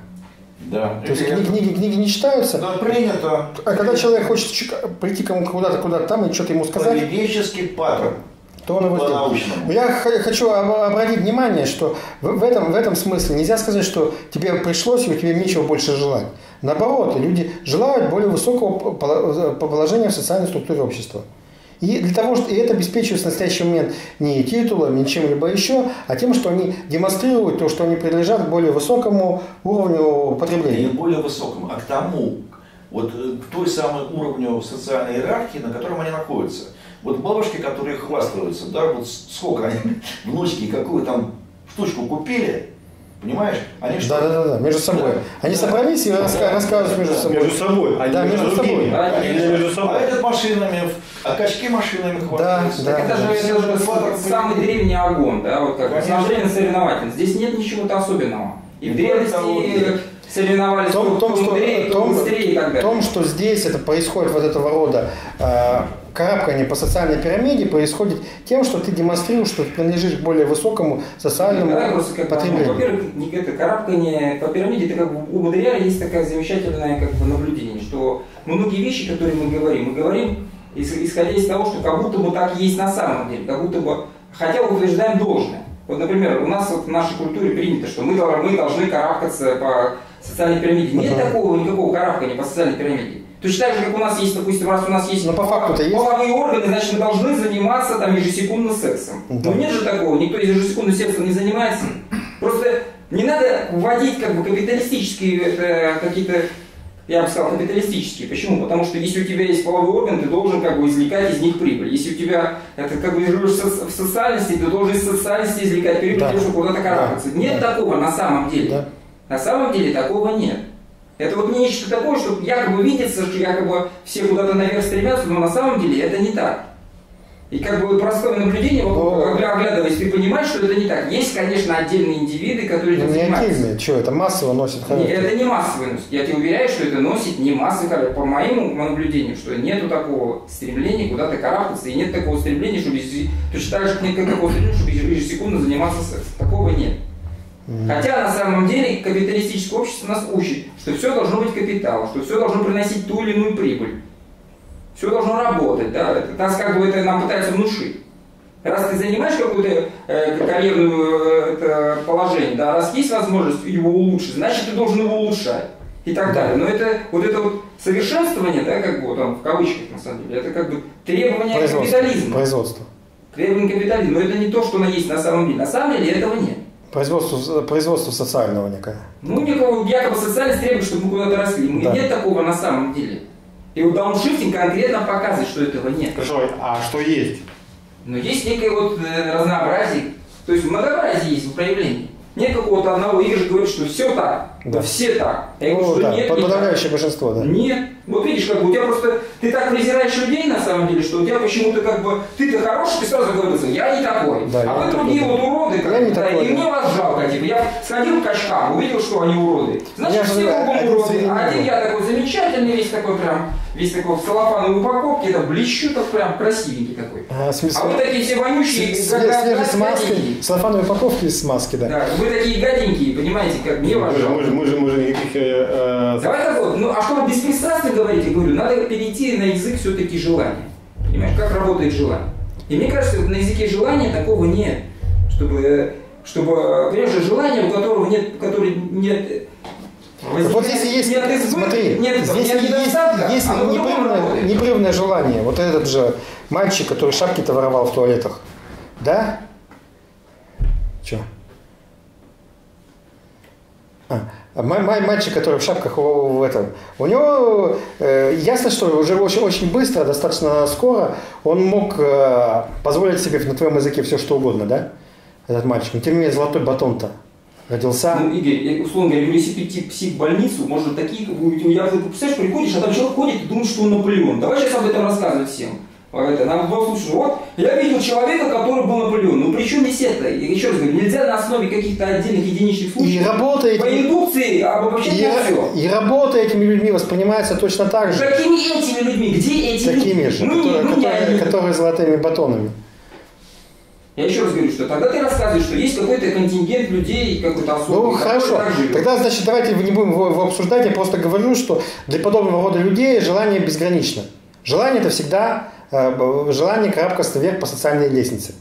Да. То есть книги, книги, книги не читаются. Да, принято. А когда человек хочет прийти кому-то куда-то, куда-то там и что-то ему сказать. Поведенческий паттерн. То он его сделает. Я хочу обратить внимание, что в этом, в этом смысле нельзя сказать, что тебе пришлось и у тебя нечего больше желать. Наоборот, люди желают более высокого положения в социальной структуре общества. И для того, что и это обеспечивается в настоящий момент не титулом, не чем-либо еще, а тем, что они демонстрируют то, что они принадлежат к более высокому уровню потребления. Не более высокому, а к тому, вот к той самой уровню социальной иерархии, на котором они находятся. Вот бабушки, которые хвастаются, да, вот сколько они, внучки, какую там штучку купили, понимаешь? Они что? Да, да, да, да, между собой. Да. Они да. собрались и да. рассказывают между собой. Между собой. Они да, между, между собой. Да, они между собой. А этот машинами, а качки машинами хвастаются. Да, да. Это же, это же самый древний огонь, да, вот как самый древний соревнователь. Здесь нет ничего-то особенного. И в древности соревновались том, том, что, быстрее, том, быстрее и так далее. В том, что здесь это происходит вот этого рода э, карабкание по социальной пирамиде, происходит тем, что ты демонстрируешь, что ты принадлежишь к более высокому социальному да, просто как потреблению. Ну, во-первых, это карабкание по пирамиде, это как бы у Бодрияра есть такое замечательное как бы наблюдение, что многие вещи, которые мы говорим, мы говорим исходя из того, что как будто бы так есть на самом деле, как будто бы, хотя утверждаем должное. Вот, например, у нас вот в нашей культуре принято, что мы, мы должны карабкаться по социальной пирамиде. Нет uh-huh. такого никакого карабкания по социальной пирамиде. Точно так же, как у нас есть, допустим, раз у нас есть, по факту-то есть половые органы, значит, мы должны заниматься там ежесекундно сексом. Uh-huh. Но нет же такого, никто ежесекундно сексом не занимается. Просто не надо вводить как бы капиталистические это, какие-то я бы сказал, капиталистические. Почему? Потому что если у тебя есть половой орган, ты должен как бы извлекать из них прибыль. Если у тебя, это как бы живешь в социальности, ты должен из социальности извлекать прибыль, да. чтобы куда-то карабкаться. Да. Нет да. такого на самом деле. Да. На самом деле такого нет. Это вот нечто такое, что якобы видится, что якобы все куда-то наверх стремятся, но на самом деле это не так. И как бы простое наблюдение, вот, оглядываясь, ты понимаешь, что это не так. Есть, конечно, отдельные индивиды, которые этим занимаются. Не отдельные, что это массово носит характер? Это не массовый носит. Я тебе уверяю, что это носит не массовый характер. По моему наблюдению, что нету такого стремления куда-то карабкаться, и нет такого стремления, чтобы точно так же нет такого стремления, чтобы ежесекундно заниматься сексом. Такого нет. Mm-hmm. Хотя на самом деле капиталистическое общество нас учит, что все должно быть капитал, что все должно приносить ту или иную прибыль. Все должно работать, да, это, нас как бы это нам пытаются внушить. Раз ты занимаешь какое-то э, карьерное э, положение, да, раз есть возможность его улучшить, значит ты должен его улучшать и так далее. Но это вот это вот совершенствование, да, как бы там в кавычках на самом деле, это как бы требование капитализма. Производство. Требование капитализма, но это не то, что оно есть на самом деле. На самом деле этого нет. Производство, производство социального некое. Ну, некого, якобы социальность требует, чтобы мы куда-то росли. Мы, да. Нет такого на самом деле. И вот дауншифтинг конкретно показывает, что этого нет. Хорошо, а что есть? Но есть некое вот э, разнообразие, то есть многообразие есть в проявлении. Нет какого-то одного, Игорь же говорит, что все так, да. все так. Я ну, говорю, что да, нет, подавляющее большинство, да. Нет. Вот видишь, как бы у тебя просто, ты так презираешь людей на самом деле, что у тебя почему-то как бы, ты-то хороший, ты сразу говоришь, я не такой. Да, а вы другие такой, вот уроды, как, да, такой, и да. мне вас жалко, типа, я сходил к качкам, увидел, что они уроды. Значит, я все кругом уроды. А один я такой замечательный, весь такой прям, весь такой в целлофановой упаковке, это блещу, так прям красивенький такой. А, смысл... а вы такие все вонючие, свежие с маской, целлофановой упаковки с маски, да. Да, вы такие гаденькие, понимаете, как мне вас жалко. Мы же, мы же, мы же никаких... Э, Давай так вот, ну а чтобы беспристрастно говорить, я говорю, надо перейти на язык все-таки желания. Понимаешь, как работает желание. И мне кажется, на языке желания такого нет. Чтобы, чтобы понимаешь, желание, у которого нет, у которого нет... Вот если есть, нет избытка, смотри, нет, здесь нет есть, есть непрерывное, непрерывное желание. Вот этот же мальчик, который шапки-то воровал в туалетах. Да? Че? А, мальчик, который в шапках в этом, у него э, ясно, что уже очень, очень быстро, достаточно скоро он мог э, позволить себе на твоем языке все что угодно, да? Этот мальчик. Но тем не менее золотой батон-то родился. Ну, Игорь, условно говоря, если прийти в психбольницу, может такие, я, представляешь, приходишь, а там человек ходит и думает, что он Наполеон. Давай сейчас об этом рассказывать всем. Это, нам в любом случае, вот, я видел человека, который был Наполеон. Ну, при чем здесь это? Еще раз говорю, нельзя на основе каких-то отдельных единичных случаев. И работа этим... По индукции обобщать и, на все. И работа этими людьми воспринимается точно так же. Какими этими людьми? Где эти люди? Такими же, ну, которые, ну, которые, которые золотыми батонами. Я еще раз говорю, что тогда ты рассказываешь, что есть какой-то контингент людей, какой-то особый. Ну хорошо, тогда, значит, давайте не будем его, его обсуждать, я просто говорю, что для подобного рода людей желание безгранично. Желание это всегда э, желание карабкаться вверх по социальной лестнице.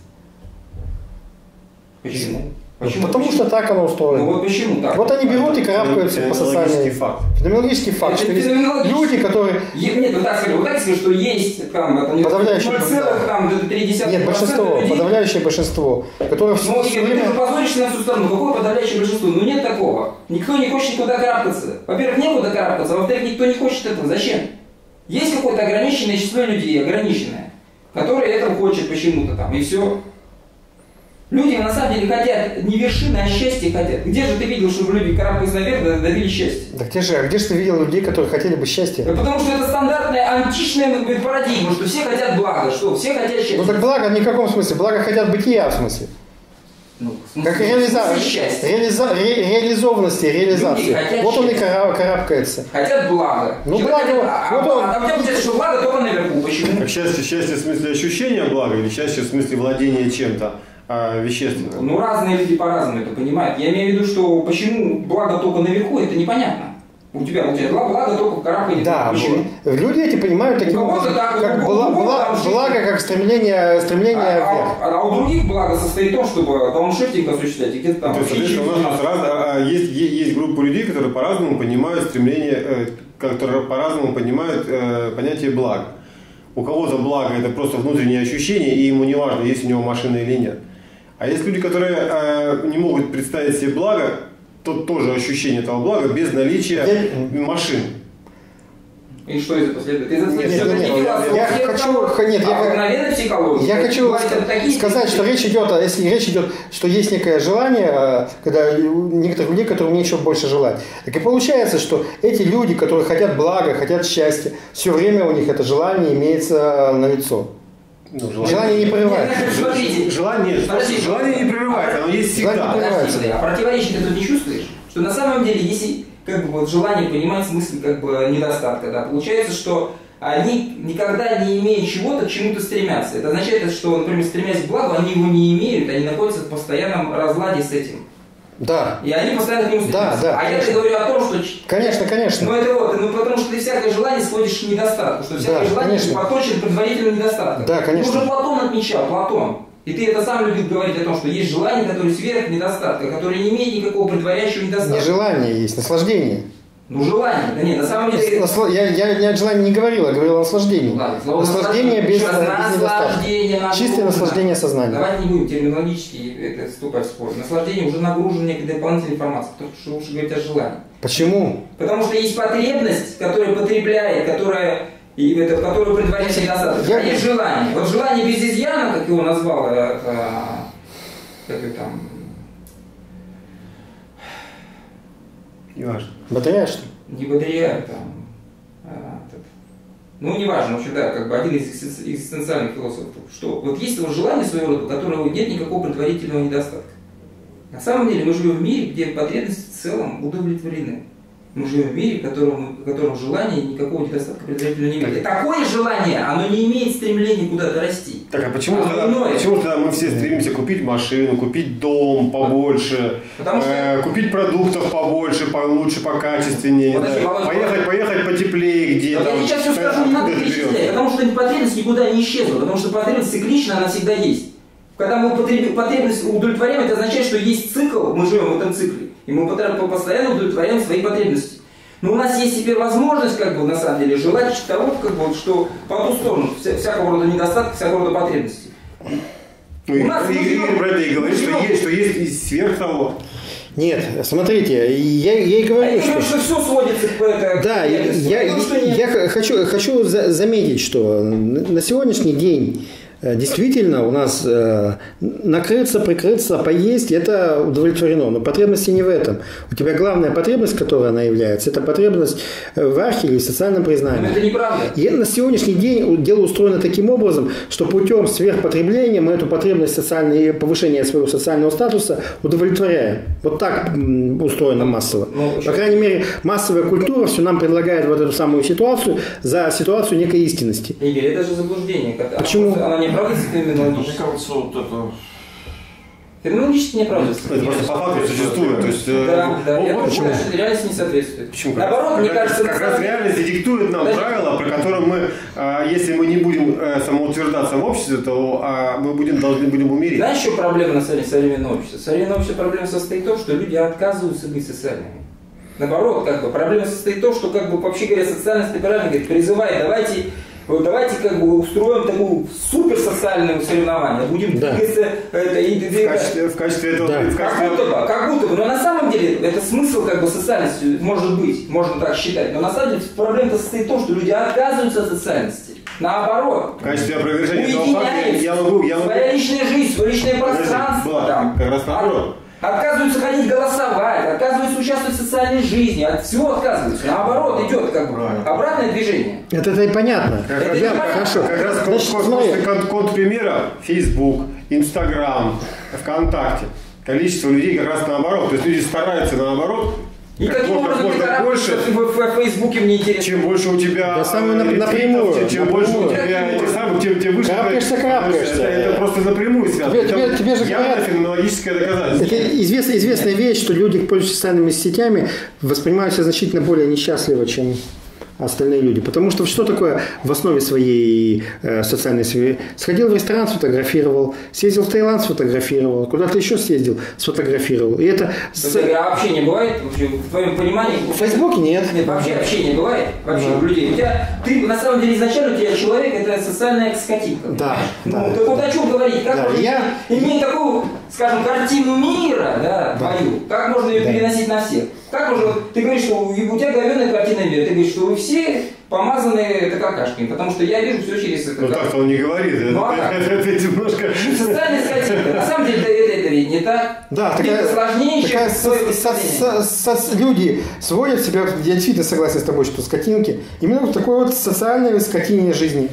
Почему? Почему? Потому почему? что так оно устроено. Ну вот почему так? Вот они берут и карабкаются по социальной... факт. Феноменологический факт, это что есть люди, которые... Нет, вот так скажу, вот так скажу, что есть там, это, подавляющее ноль целых три десятых Нет, большинство, людей. Подавляющее большинство, которое все, ну, все время... время... ты позоришься на всю страну, какое подавляющее большинство? Ну нет такого. Никто не хочет никуда карабкаться. Во-первых, некуда карабкаться, а во-вторых, никто не хочет этого. Зачем? Есть какое-то ограниченное число людей, ограниченное, которое этого хочет почему-то там, и все. Люди на самом деле хотят не вершины, а счастья хотят. Где же ты видел, чтобы люди карабкались наверх, добились счастья? Да где же, а где же ты видел людей, которые хотели бы счастья? Да потому что это стандартная античная парадигма, что все хотят блага, что все хотят счастья. Ну так благо в никаком смысле, благо хотят бытия в смысле. Ну, в смысле, как реализа... реализа... ре... реализованности, реализации. Вот он и караб... карабкается. Хотят блага. Ну благо... А, вот а, он... а у тебя получается, что благо только наверху. Почему? Так счастье, счастье в смысле ощущения блага или счастье в смысле владения чем-то а, вещественным? Ну разные люди по-разному это понимают. Я имею в виду, что почему благо только наверху, это непонятно. У тебя, у тебя благо только в карабканье. Да, люди эти понимают таким образом, как, как бла, бла, благо, как стремление, стремление а, вверх. А, а у других благо состоит в том, чтобы дауншифтинг осуществлять. И где-то там. То есть, соответственно, у нас раз, а, есть, есть группа людей, которые по-разному понимают стремление, э, которые по-разному понимают э, понятие блага. У кого-то благо это просто внутреннее ощущение, и ему не важно, есть у него машина или нет. А есть люди, которые э, не могут представить себе благо, то тоже ощущение этого блага без наличия я, машин. И что из этого следует? Из этого Нет, следует, нет, что нет, это не я философия, хочу, нет, а я, обыкновенная психология. я хочу Бывают такие сказать, психи- что речь идет, о- если речь идет, что есть некое желание, когда у некоторых людей, которым нечего больше желать. Так и получается, что эти люди, которые хотят блага, хотят счастья, все время у них это желание имеется налицо. Ну, желание, желание не прерывается. Нет, смотрите. Желание, Подожди. желание не прерывается, оно есть всегда. Желание не Подожди, подожди, а противоречие ты тут не чувствуешь? Что на самом деле, если как бы вот желание понимать смысл как бы недостатка, да, получается, что они никогда не имея чего-то, к чему-то стремятся. Это означает, что, например, стремясь к благу, они его не имеют, они находятся в постоянном разладе с этим. Да. И они постоянно к нему стремятся. Да, да, а я-то говорю о том, что... Конечно, конечно. Ну это вот, ну потому что ты всякое желание сводишь к недостатку, что всякое Да, желание конечно. поточен предварительным недостатком. Да, конечно. Уже Платон отмечал, Платон. И ты это сам любил говорить о том, что есть желание, которое сверх недостатка, которое не имеет никакого предваряющего недостатка. Не желание есть, наслаждение. Ну желание, да нет, на самом деле... Насла- Я, я, я о желании не говорил, я говорил о наслаждении. Ладно, слово Наслаждение без, без недостатка. наслаждение Чистое нагружено. наслаждение сознания. Давайте не будем терминологически это вступать в спор. Наслаждение уже нагружено некой дополнительной информацией, потому что лучше говорить о желании. Почему? Потому что есть потребность, которая потребляет, которая, и это, в которую предваряется недостаток. Я- А есть желание. Вот желание без изъяна, как его назвал, это, как это там, Не важно. Батарея, что ли? не бодрия, там, а, этот, ну, неважно, вообще, да, как бы один из экзистен- экзистенциальных философов, что вот есть его желание своего рода, у которого нет никакого предварительного недостатка. На самом деле мы живем в мире, где потребности в целом удовлетворены. Мы живем в мире, в котором, в котором желание никакого недостатка предварительно не имеет. И такое желание, оно не имеет стремления куда-то расти. Так, а почему, А тогда, иное. почему тогда мы все стремимся купить машину, купить дом побольше, Потому что- э, купить продуктов побольше, получше, покачественнее, не Подожди, знаю, Володь, поехать, поехать потеплее где-то. Вот я сейчас все скажу, не надо перечислять, потому что потребность никуда не исчезла, потому что потребность циклична, она всегда есть. Когда мы потреб- потребность удовлетворяем, это означает, что есть цикл, мы живем в этом цикле, и мы потр- постоянно удовлетворяем свои потребности. Но у нас есть теперь возможность, как бы, на самом деле, желать того, как бы, что по ту сторону вся- всякого рода недостатка, всякого рода потребностей. Ну, и, У нас и- мы и- живем- и про это и говорит, мы что живем- есть, что есть и сверх того. Нет, смотрите, я, я и А говорю, я что... говорю, что все сводится к это, Да, к я, потребности. я- Потому что нет. я х- хочу, хочу за- заметить, что на сегодняшний день э, действительно у нас э, накрыться, прикрыться, поесть – это удовлетворено. Но потребности не в этом. У тебя главная потребность, которая она является, это потребность в архе или в социальном Но признании. это неправда. И на сегодняшний день дело устроено таким образом, что путем сверхпотребления мы эту потребность социальной, повышения своего социального статуса удовлетворяем. Вот так м, устроено массово. Ну, По крайней мере, массовая культура все нам предлагает вот эту самую ситуацию за ситуацию некой истинности. Игорь, это же заблуждение. Она Почему? просто- Она не оправдывается Мне феноменологически. кажется, вот это... Феноменологически не оправдывается. Это просто по факту существует. То есть, э, Да, да. вот- Я вот тоже почему. считаю, что реальность не соответствует. Почему? Наоборот, как, мне как- кажется, как на раз самом- реальность и диктует нам Подожди. правила, при которых мы, э, если мы не будем э, самоутверждаться в обществе, то э, мы будем, должны будем умереть. Знаешь, что проблема на самом деле современного общества? Современное общество проблема состоит в том, что люди отказываются быть социальными. Наоборот, как бы, проблема состоит в том, что, как бы, вообще говоря, социальность либеральная говорит, призывает, давайте, вот, давайте как бы устроим такую суперсоциальное соревнование, будем Да. двигаться это, и В двигаться. качестве, в качестве этого... Да. в Как качестве- будто бы, как будто бы, но на самом деле это смысл как бы социальности может быть, можно так считать, но на самом деле проблема состоит в том, что люди отказываются от социальности. Наоборот. В качестве опровержения этого факта Уединяются. я могу... Я могу Своя личная жизнь, свое личное Подожди, пространство. была, там. как раз наоборот. Отказываются ходить голосовать, отказываются участвовать в социальной жизни, от всего отказываются. Наоборот, идет как бы Правильно. обратное движение. Это, это и понятно. Как, Это раз- не как- понятно. Хорошо. как раз Значит, кон- смотри. после кон- контрпримера Facebook, Instagram, ВКонтакте. Количество людей как раз наоборот. То есть люди стараются наоборот. И как каким можно, образом ты можно карабкаешься больше, в, в, в Фейсбуке, мне интересно. чем больше у тебя Да самое э, нап- ретвитов, напрямую, чем, чем больше у напрямую. тебя этих самых, тем, тем выше. Карабкаешься, это- карабкаешься. Это, это просто напрямую связано. Тебе- тебе- тебе же явно говорят- феноменологическое доказательство. Это известная, известная вещь, что люди, пользуясь социальными сетями, воспринимают себя значительно более несчастливо, чем остальные люди. Потому что что такое в основе своей э, социальной сферы? Сходил в ресторан, сфотографировал, съездил в Таиланд, сфотографировал, куда-то еще съездил, сфотографировал. И это... с- А общение бывает вообще, в твоем понимании? В Фейсбуке нет. Нет, вообще общение бывает вообще Да. у людей. У тебя, ты на самом деле изначально у тебя человек это социальная экскотинка. Да, Ну, да. так вот о чем говорить? как да, можно, я... имея такую, скажем, картину мира, да, да. твою, как можно ее да. переносить на всех? Как можно, ты говоришь, что у тебя говёная картина мира, ты говоришь, что вы все помазанные какашками, потому что я вижу все через это. Ну так он не говорит, ну, это, а это, это немножко... Социальная скотина, на самом деле это, это ведь не так. Да, такая, сложнее, такая со, со, со, со, люди сводят себя, я действительно согласен с тобой, что скотинки, именно в такой вот социальной скотине жизни.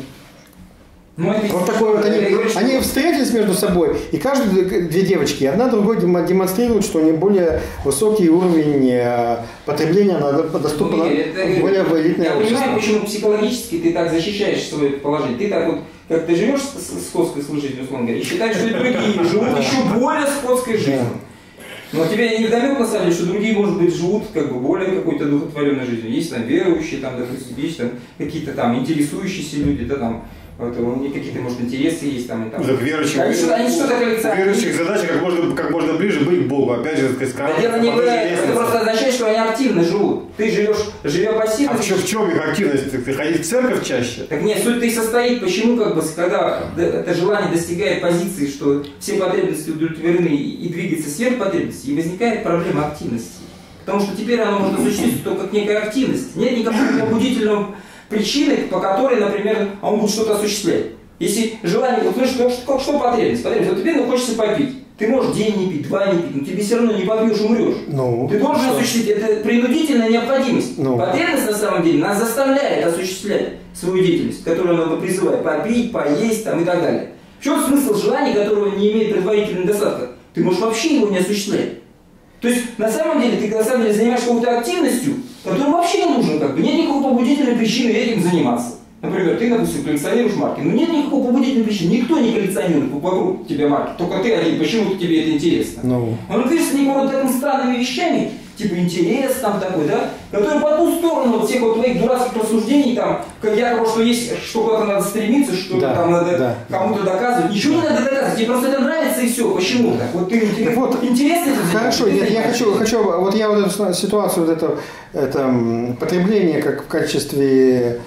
Ну, вот такой вот они, говорю, что... они встретились между собой, и каждые две девочки, одна другой демонстрирует, что у нее более высокий уровень потребления доступен ну, это, более в элитное я общество. Я понимаю, почему психологически ты так защищаешь свое положение. Ты так вот, как ты живешь с скотской жизнью, условно говоря, и считаешь, что и другие живут еще более скотской жизнью. Но тебе не вдомек, на самом деле, что другие, может быть, живут как бы более какой-то духотворенной жизнью. Есть там верующие, там, допустим, есть там какие-то там интересующиеся люди, да, там, вот, у них какие-то, может, интересы есть там и там. Так верующих, они что, они что-то верующих задача как можно, как можно ближе быть к Богу. Опять же, так сказать, да дело не в этом, это просто означает, что они активно живут. Ты живешь, живя пассивно. А в чем, в чем их активность? Ты ходить в церковь чаще? Так нет, суть-то и состоит, почему, как бы, когда это желание достигает позиции, что все потребности удовлетворены и двигается сверх потребностей, и возникает проблема активности. Потому что теперь оно может осуществиться только как некая активность. Нет никакого побудительного причины, по которой, например, он будет что-то осуществлять. Если желание, вот слышишь, что, что потребность? Потребность, вот тебе ну, хочется попить. Ты можешь день не пить, два не пить, но тебе все равно не попьешь, умрешь. Ну, ты должен что? осуществить, это принудительная необходимость. Ну. Потребность, на самом деле, нас заставляет осуществлять свою деятельность, которую она призывает попить, поесть там, и так далее. В чем смысл желания, которого не имеет предварительного недостатка? Ты можешь вообще его не осуществлять. То есть, на самом деле, ты на самом деле занимаешься какой-то активностью, которая вообще не нужна, как бы. Нет никакой побудительной причины этим заниматься. Например, ты, допустим, коллекционируешь марки, но нет никакой побудительной причины. Никто не коллекционирует вокруг тебя марки, только ты один, почему-то тебе это интересно. No. Он кажется некими вот такими странными вещами, типа интерес там такой, да, который по ту сторону вот всех вот твоих дурацких рассуждений, там, как якобы, что есть, что куда-то надо стремиться, что да, там надо да, кому-то доказывать. Ничего не надо доказывать, тебе просто это нравится и все. Почему так? Вот ты интерес, вот, интересно это хорошо, нет, я хочу, хочу, вот я вот эту ситуацию, вот это, это потребление как в качестве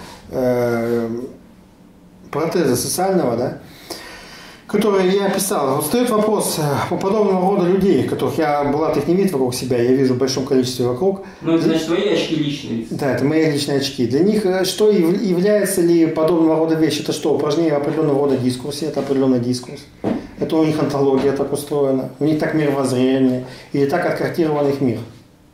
э, протеза социального, да, который я описал. Вот встает вопрос у подобного рода людей, которых я Булат их не видит вокруг себя, я вижу в большом количестве вокруг. Ну, это значит твои очки личные. Да, это мои личные очки. Для них что является ли подобного рода вещь? Это что? Упражнение определенного рода дискурсе, это определенный дискурс. Это у них антология так устроена, у них так мировоззрение, или так откартирован их мир.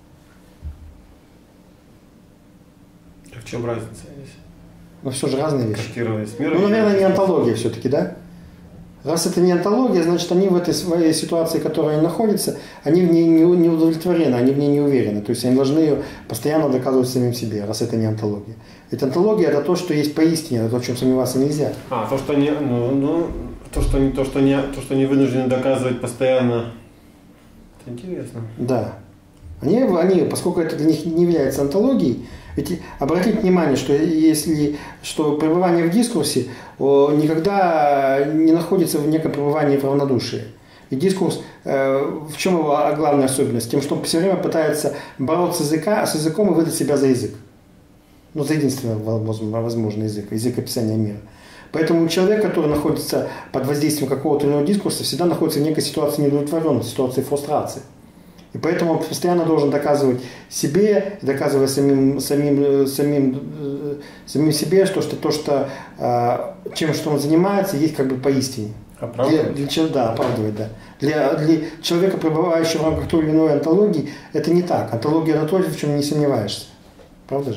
А в чем разница здесь? Ну все же разные вещи. Мир, ну, наверное, не антология все-таки, да? Раз это не антология, значит, они в этой своей ситуации, в которой они находятся, они в ней не, не удовлетворены, они в ней не уверены. То есть они должны ее постоянно доказывать самим себе, раз это не антология. Ведь антология – это то, что есть поистине, это то, в чем сомневаться нельзя. А, то, что они, ну, ну, то, что они, то, что они, то, что они вынуждены доказывать постоянно, это интересно. Да. Они, они, поскольку это для них не является антологией, ведь обратите внимание, что если что пребывание в дискурсе никогда не находится в неком пребывании в равнодушии. И дискурс, в чем его главная особенность? Тем, что он все время пытается бороться с, языка, с языком и выдать себя за язык. Ну, за единственный возможный язык, язык описания мира. Поэтому человек, который находится под воздействием какого-то иного дискурса, всегда находится в некой ситуации неудовлетворенности, ситуации фрустрации. И поэтому он постоянно должен доказывать себе, доказывая самим, самим, самим, самим себе, что, что то, что, чем что он занимается, есть как бы поистине. Оправдывать? Для, для, да, оправдывать, да. Для, для человека, пребывающего в рамках той или иной антологии, это не так. Антология – это то, в чем не сомневаешься. Правда же?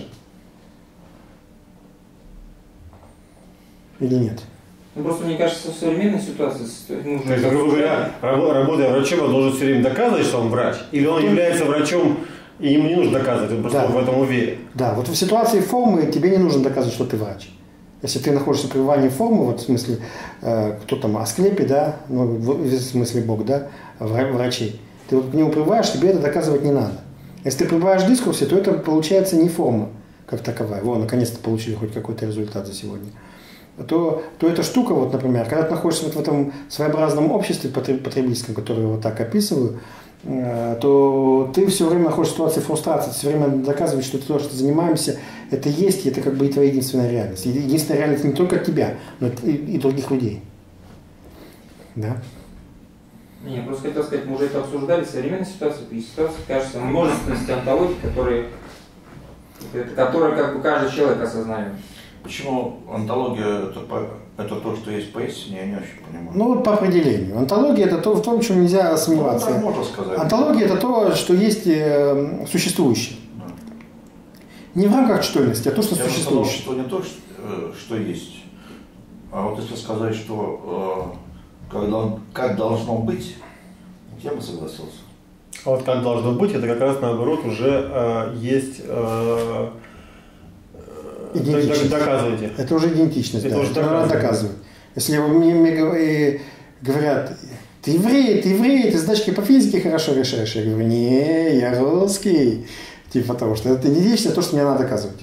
Или нет? Ну, просто мне кажется, в современной ситуации нужно... То есть, грубо говоря, работая врачом, он должен все время доказывать, что он врач? Или он является врачом, и ему не нужно доказывать, он просто да. в этом уверен? Да, вот в ситуации формы тебе не нужно доказывать, что ты врач. Если ты находишься в пребывании формы, вот в смысле, э, кто там, Асклепий, да, ну, в смысле Бог, да, врачей, ты вот к нему пребываешь, тебе это доказывать не надо. Если ты пребываешь в дискурсе, то это получается не форма как таковая. Во, наконец-то получили хоть какой-то результат за сегодня. То, то эта штука, вот, например, когда ты находишься вот в этом своеобразном обществе потребительском, которое я вот так описываю, то ты все время находишься в ситуации фрустрации, все время доказываешь, что то, что занимаемся, это есть, и это как бы и твоя единственная реальность. Единственная реальность не только тебя, но и, и других людей. Да. Не, просто хотел сказать, мы уже это обсуждали, современная ситуация, и ситуация, кажется, множественность антологий, которые, которые как бы каждый человек осознает. Почему антология это, это то, что есть поистине, я не очень понимаю. Ну вот по определению. Антология это то, в том, чем нельзя сомневаться. Ну, так можно сказать. Антология это то, что есть э, существующее. Да. Не в рамках чтойности, а то, что я существующее. Сказал, что не то, что, что есть. А вот если сказать, что э, как, как должно быть, я бы согласился. А вот как должно быть, это как раз наоборот уже э, есть... Э, идентичность. Доказывайте. Это уже идентичность, это да. уже это надо доказывать. Если мне, мне говорят, ты еврей, ты еврей, ты задачки по физике хорошо решаешь, я говорю, не, я русский. Типа того, что это идентичность, то, что мне надо доказывать.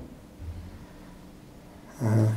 Ага.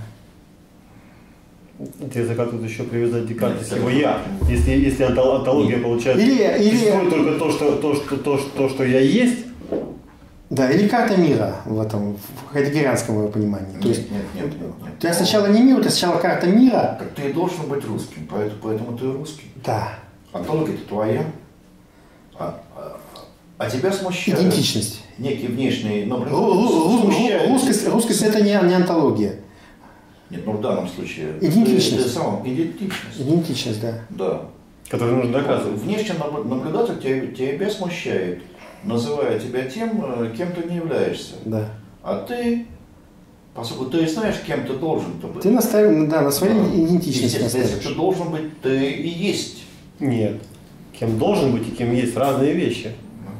Интересно, как тут еще привязать Декарта с его «я». Если, если антология получается, или, или... только то что, то, что, то, что, то, что я есть. Да, или карта мира в этом, в хайдеггерианском его понимании. Нет, то есть, нет, нет, нет, нет. У тебя сначала не мир, у тебя сначала карта мира. Так ты должен быть русским, поэтому, поэтому ты русский. Да. Антология-то твоя. А, а, а тебя смущает. Идентичность. Некий внешний... Но, русскость, русскость это не, не антология. Нет, ну в данном случае... Идентичность. Это самом, идентичность. Идентичность, да. Да. Которую нужно доказывать. Внешний наблюдатель тебя, тебя смущает, называя тебя тем, кем ты не являешься. Да. А ты, поскольку ты знаешь, кем ты должен быть. Ты наставил, да, на своей да. идентичности. Если ты должен быть, ты и есть. Нет. Кем должен быть и кем есть разные вещи.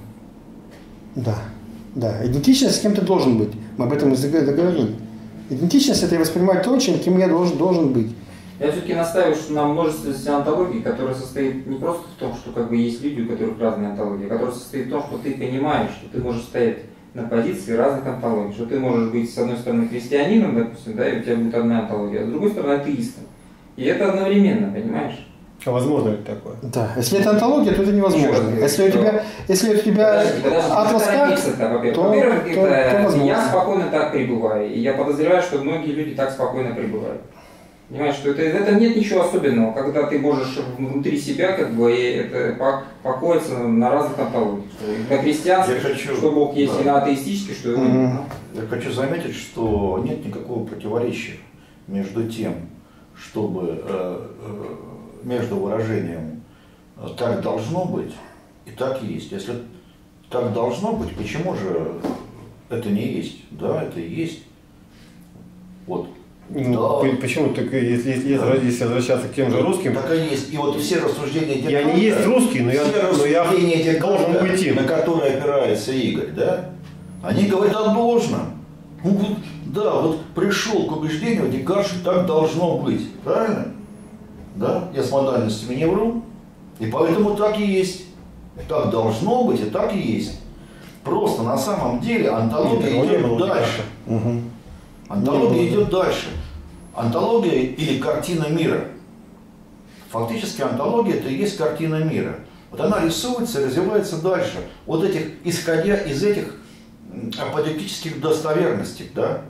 Да. Да. Идентичность с кем ты должен быть. Мы об этом договорили. Идентичность – это воспринимать то, чем кем я должен, должен быть. Я все-таки настаиваю, что на множественности антологии, которая состоит не просто в том, что как бы есть люди, у которых разные антологии, а которая состоит в том, что ты понимаешь, что ты можешь стоять на позиции разных антологий, что ты можешь быть, с одной стороны, христианином, допустим, да, и у тебя будет одна антология, а с другой стороны, атеистом. И это одновременно, понимаешь? А возможно ли такое? Да. Если это антология, то это невозможно. Если у тебя, если у тебя атлас карт, то, во-первых, то, это то я спокойно так пребываю, и я подозреваю, что многие люди так спокойно пребывают. Понимаешь, что это, это нет ничего особенного, когда ты можешь внутри себя как бы это покоиться на разных антологиях. Что на христианских, хочу, что Бог есть, да. и на атеистических, что его mm-hmm. нет. Я хочу заметить, что нет никакого противоречия между тем, чтобы э, э, между выражением «так должно быть» и «так есть». Если «так должно быть», почему же это не есть? Да, это и есть. Вот. Ну, да. Почему? Так, если, если, да. если возвращаться к тем же русским... Так и есть. И вот все рассуждения Декарта... Я не есть русский, но я, но я должен быть им. На которые опирается Игорь, да? Они говорят, а должно. Ну, вот, да, вот пришел к убеждению Декарт, что так должно быть. Правильно? Да? Я с модальностями не вру. И поэтому так и есть. Так должно быть, и так и есть. Просто на самом деле антология Нет, идет дальше. Угу. Антология Нет, идет дальше. Антология или картина мира. Фактически антология это и есть картина мира. Вот она рисуется, развивается дальше. Вот этих, исходя из этих аподектических достоверностей, да?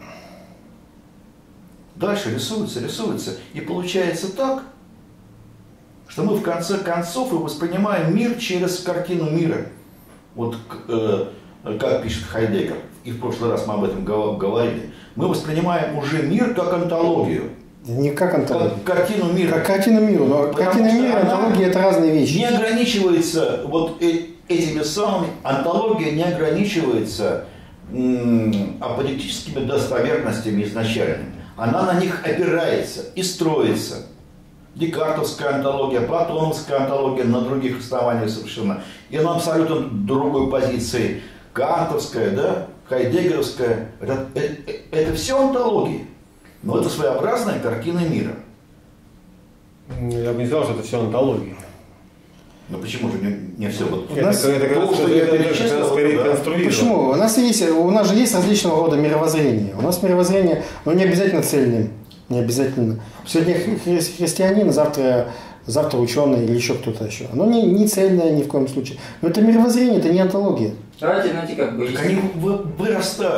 Дальше рисуется, рисуется. И получается так, что мы в конце концов и воспринимаем мир через картину мира. Вот э, как пишет Хайдеггер, и в прошлый раз мы об этом говорили, мы воспринимаем уже мир как антологию. Не как антологию. Как картину мира. Как картину мира. Но Потому картина мира и антология это разные вещи. Не ограничивается вот этими самыми, антология не ограничивается м, аподектическими достоверностями изначальными. Она на них опирается и строится. Декартовская антология, платоновская антология на других основаниях совершенно. И на абсолютно другой позиции. Кантовская, да, хайдеггеровская. Это, это, это все антологии. Но это своеобразная картина мира. Я бы не сказал, что это все антология. Ну почему же не, не все? Вот у нас, это, это, то, что это, это, это, это скорее да. конструировано. Почему? У нас, есть, у нас же есть различного рода мировоззрение. У нас мировоззрение, но не обязательно цельным. Не обязательно. Сегодня хри- христианин, завтра, завтра ученый или еще кто-то еще. Оно не, не цельное ни в коем случае. Но это мировоззрение, это не антология. Давайте, знаете, как бы... Так они вырастают.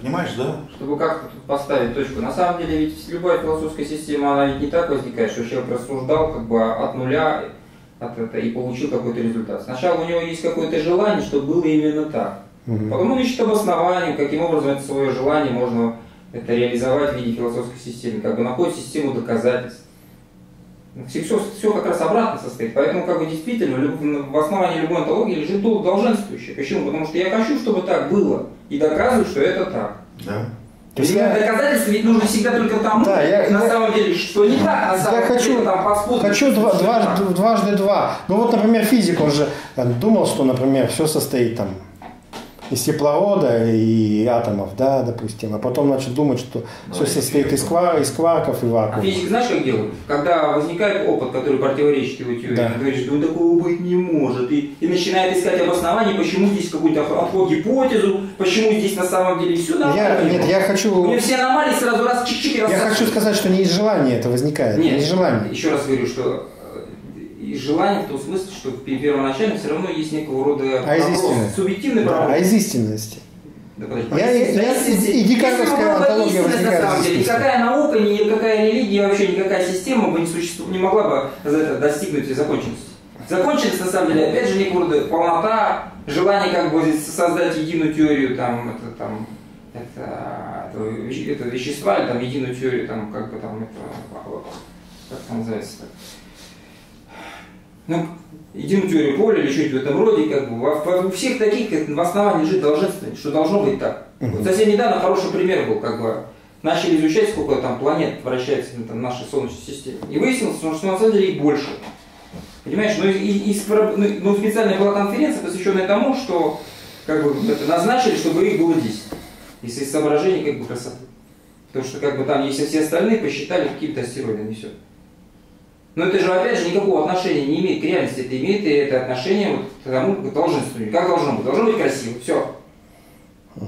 Понимаешь, да? Чтобы как-то тут поставить точку. На самом деле, ведь любая философская система, она ведь не так возникает, что человек рассуждал как бы от нуля от это, и получил какой-то результат. Сначала у него есть какое-то желание, чтобы было именно так. Угу. Потом он ищет обоснование, каким образом это свое желание можно это реализовать в виде философской системы. Как бы находит систему доказательств. Все, все, все как раз обратно состоит. Поэтому как бы действительно в основании любой онтологии лежит долг долженствующий. Почему? Потому что я хочу, чтобы так было. И доказываю, что это так. Да. То есть я... доказательства ведь нужно всегда только тому, да, я, на я... самом деле, что не так, на самом я деле, хочу, там поспутно. Хочу два, два, дважды два. Ну вот, например, физик, он же думал, что, например, все состоит там из теплорода и атомов, да, допустим, а потом начал думать, что да, все состоит из, квар, из кварков и вакуума. А физик знаешь, как делают? Когда возникает опыт, который противоречит его теории, да. Он говорит, что такого быть не может, и, и начинает искать обоснование, почему здесь какую-то гипотезу, почему здесь на самом деле все нормально. Я, нет, я хочу... У меня все аномалии сразу раз чик-чик и раз. Я хочу сказать, что не из желания это возникает, нет, не из желания. Еще раз говорю, что и желание в том смысле, что первоначально все равно есть некого рода а вопрос, субъективный да, вопрос. А из истинности? Да, подожди, я, я, я, и декарковская онтология возникает. На самом деле, никакая наука, никакая религия, вообще никакая система бы не, существу, не могла бы это, достигнуть законченности. Законченность, на самом деле, опять же, некого рода полнота, желание как бы создать единую теорию там, это, там, это, это, это вещества, или там единую теорию, там, как бы там, это, как это называется-то? Ну, единую теорию поля или что-нибудь в этом роде, как бы, во, во всех таких как, в основании лежит долженственность, что должно быть так. Uh-huh. Вот совсем недавно хороший пример был, как бы, начали изучать, сколько там планет вращается там, в нашей Солнечной системе. И выяснилось, что на самом деле их больше. Понимаешь, ну, и, и, ну, ну специальная была конференция, посвященная тому, что как бы, это назначили, чтобы их было десять. Из соображений как бы красоты. Потому что как бы там, если все остальные посчитали какими-то астероидами, и все. Но это же, опять же, никакого отношения не имеет к реальности. Это имеет это отношение вот к тому, как долженству. Как должно быть? Должно быть красиво. Все. Угу.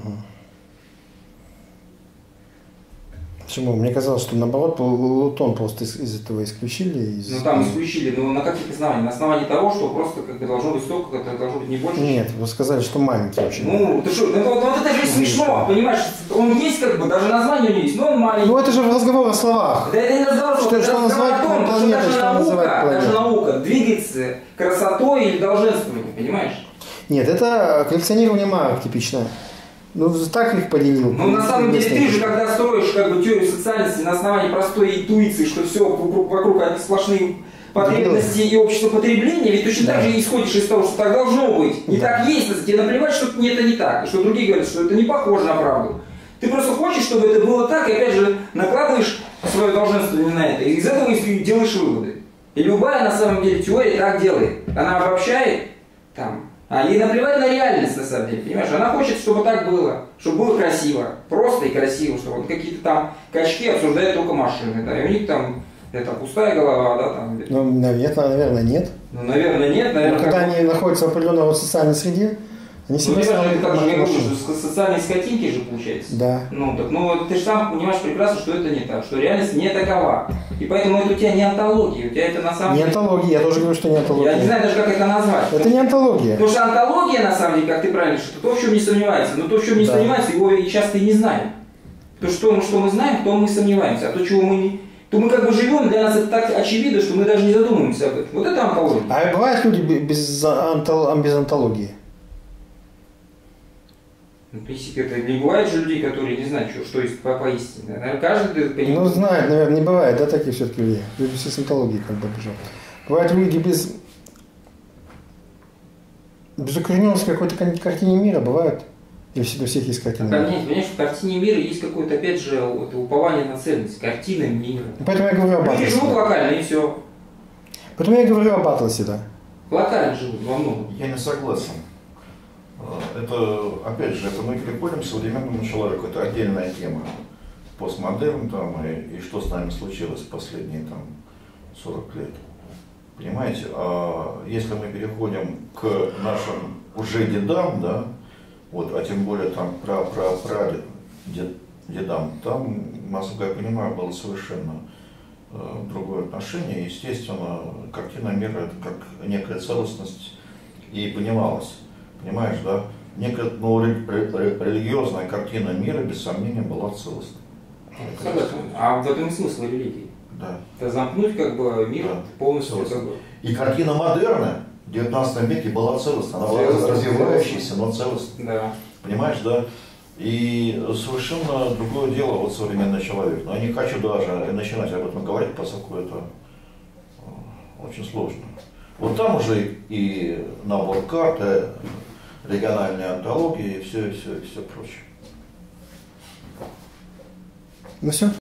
Почему? Мне казалось, что наоборот, Плутон просто из, из этого исключили. Из... Ну там исключили, но на каких основаниях? На основании того, что просто как бы должно быть столько, как это должно быть не больше. Нет, вы сказали, что маленький вообще. Ну, ты что, ну, вот, вот это же смешно, понимаешь? Он есть как бы, даже название у него есть, но он маленький. Ну это же разговор о словах. Да это не разговор, что, это что разговор о том, что планетой, даже что наука, даже планетой. наука двигается красотой или долженствованием, понимаешь? Нет, это коллекционирование марок типичное. Ну, так их поделил. Ну, на самом деле, ты же, когда строишь как бы, теорию социальности на основании простой интуиции, что все вокруг, вокруг одни сплошные потребности и общество потребления, ведь точно да. так же исходишь из того, что так должно быть. Не да. так есть, тебе наплевать, что это не так, и что другие говорят, что это не похоже на правду. Ты просто хочешь, чтобы это было так, и опять же накладываешь свое долженствование на это, и из этого и делаешь выводы. И любая, на самом деле, теория так делает. Она обобщает, там, а ей наплевать на реальность, на самом деле, понимаешь? Она хочет, чтобы так было, чтобы было красиво, просто и красиво, чтобы вот какие-то там качки обсуждают только машины, да, и у них там это пустая голова, да, там. Ну, нет, наверное, нет. Ну, наверное, нет, наверное. Но когда как... они находятся в определенной вот социальной среде, они себе ну, это так же, я говорю, что социальные скотинки же получается. Да. Ну, так, ну, ты же сам понимаешь прекрасно, что это не так, что реальность не такова. И поэтому это у тебя не онтология, у тебя это на самом деле... Не онтология, я тоже говорю, что не онтология. Я не знаю даже, как это назвать. Это не онтология. Потому что онтология, на самом деле, как ты правильно говоришь, это то, в чем не сомневается. Но то, в чем не да. сомневается, его и часто и не знаем. То, что, что мы знаем, в том мы сомневаемся. А то, чего мы не... То мы как бы живем, для нас это так очевидно, что мы даже не задумываемся об этом. Вот это онтология. А бывают люди без, онтол... без онтологии? Ну, в принципе, это не бывает же людей, которые не знают, что, что есть по, поистине. Наверное, каждый понимает. Ну, знает, наверное, не бывает, да, таких все-таки людей. Люди с онтологией как бы бежат. Бывают люди без... без укорененности какой-то картине мира, бывают. И у всех есть картина мира. Нет, понимаешь, в картине мира есть какое-то, опять же, вот, упование на ценность. Картина мира. Поэтому я говорю об атласе. Люди живут локально, и все. Поэтому я говорю об атласе, да. Локально живут, во многом. Я не согласен. Это, опять же, это мы переходим к современному человеку. Это отдельная тема. Постмодерн там и, и что с нами случилось в последние там сорок лет. Понимаете, а если мы переходим к нашим уже дедам, да, вот, а тем более там про про про дед, дедам, там, насколько я понимаю, было совершенно э, другое отношение. Естественно, картина мира это как некая целостность и понималась. Понимаешь, да? некая ну, религиозная картина мира, без сомнения, была целостной. А в этом и смысл религии. Да. Это замкнуть как бы мир да. полностью. Как бы. И картина модерна в девятнадцатом веке была целостна. Она была развивающаяся, но целостная. Да. Понимаешь, да? И совершенно другое дело вот современный человек. Но я не хочу даже начинать об этом говорить, поскольку это очень сложно. Вот там уже и набор карты, региональные антологии и все, и все, и все прочее. Ну все.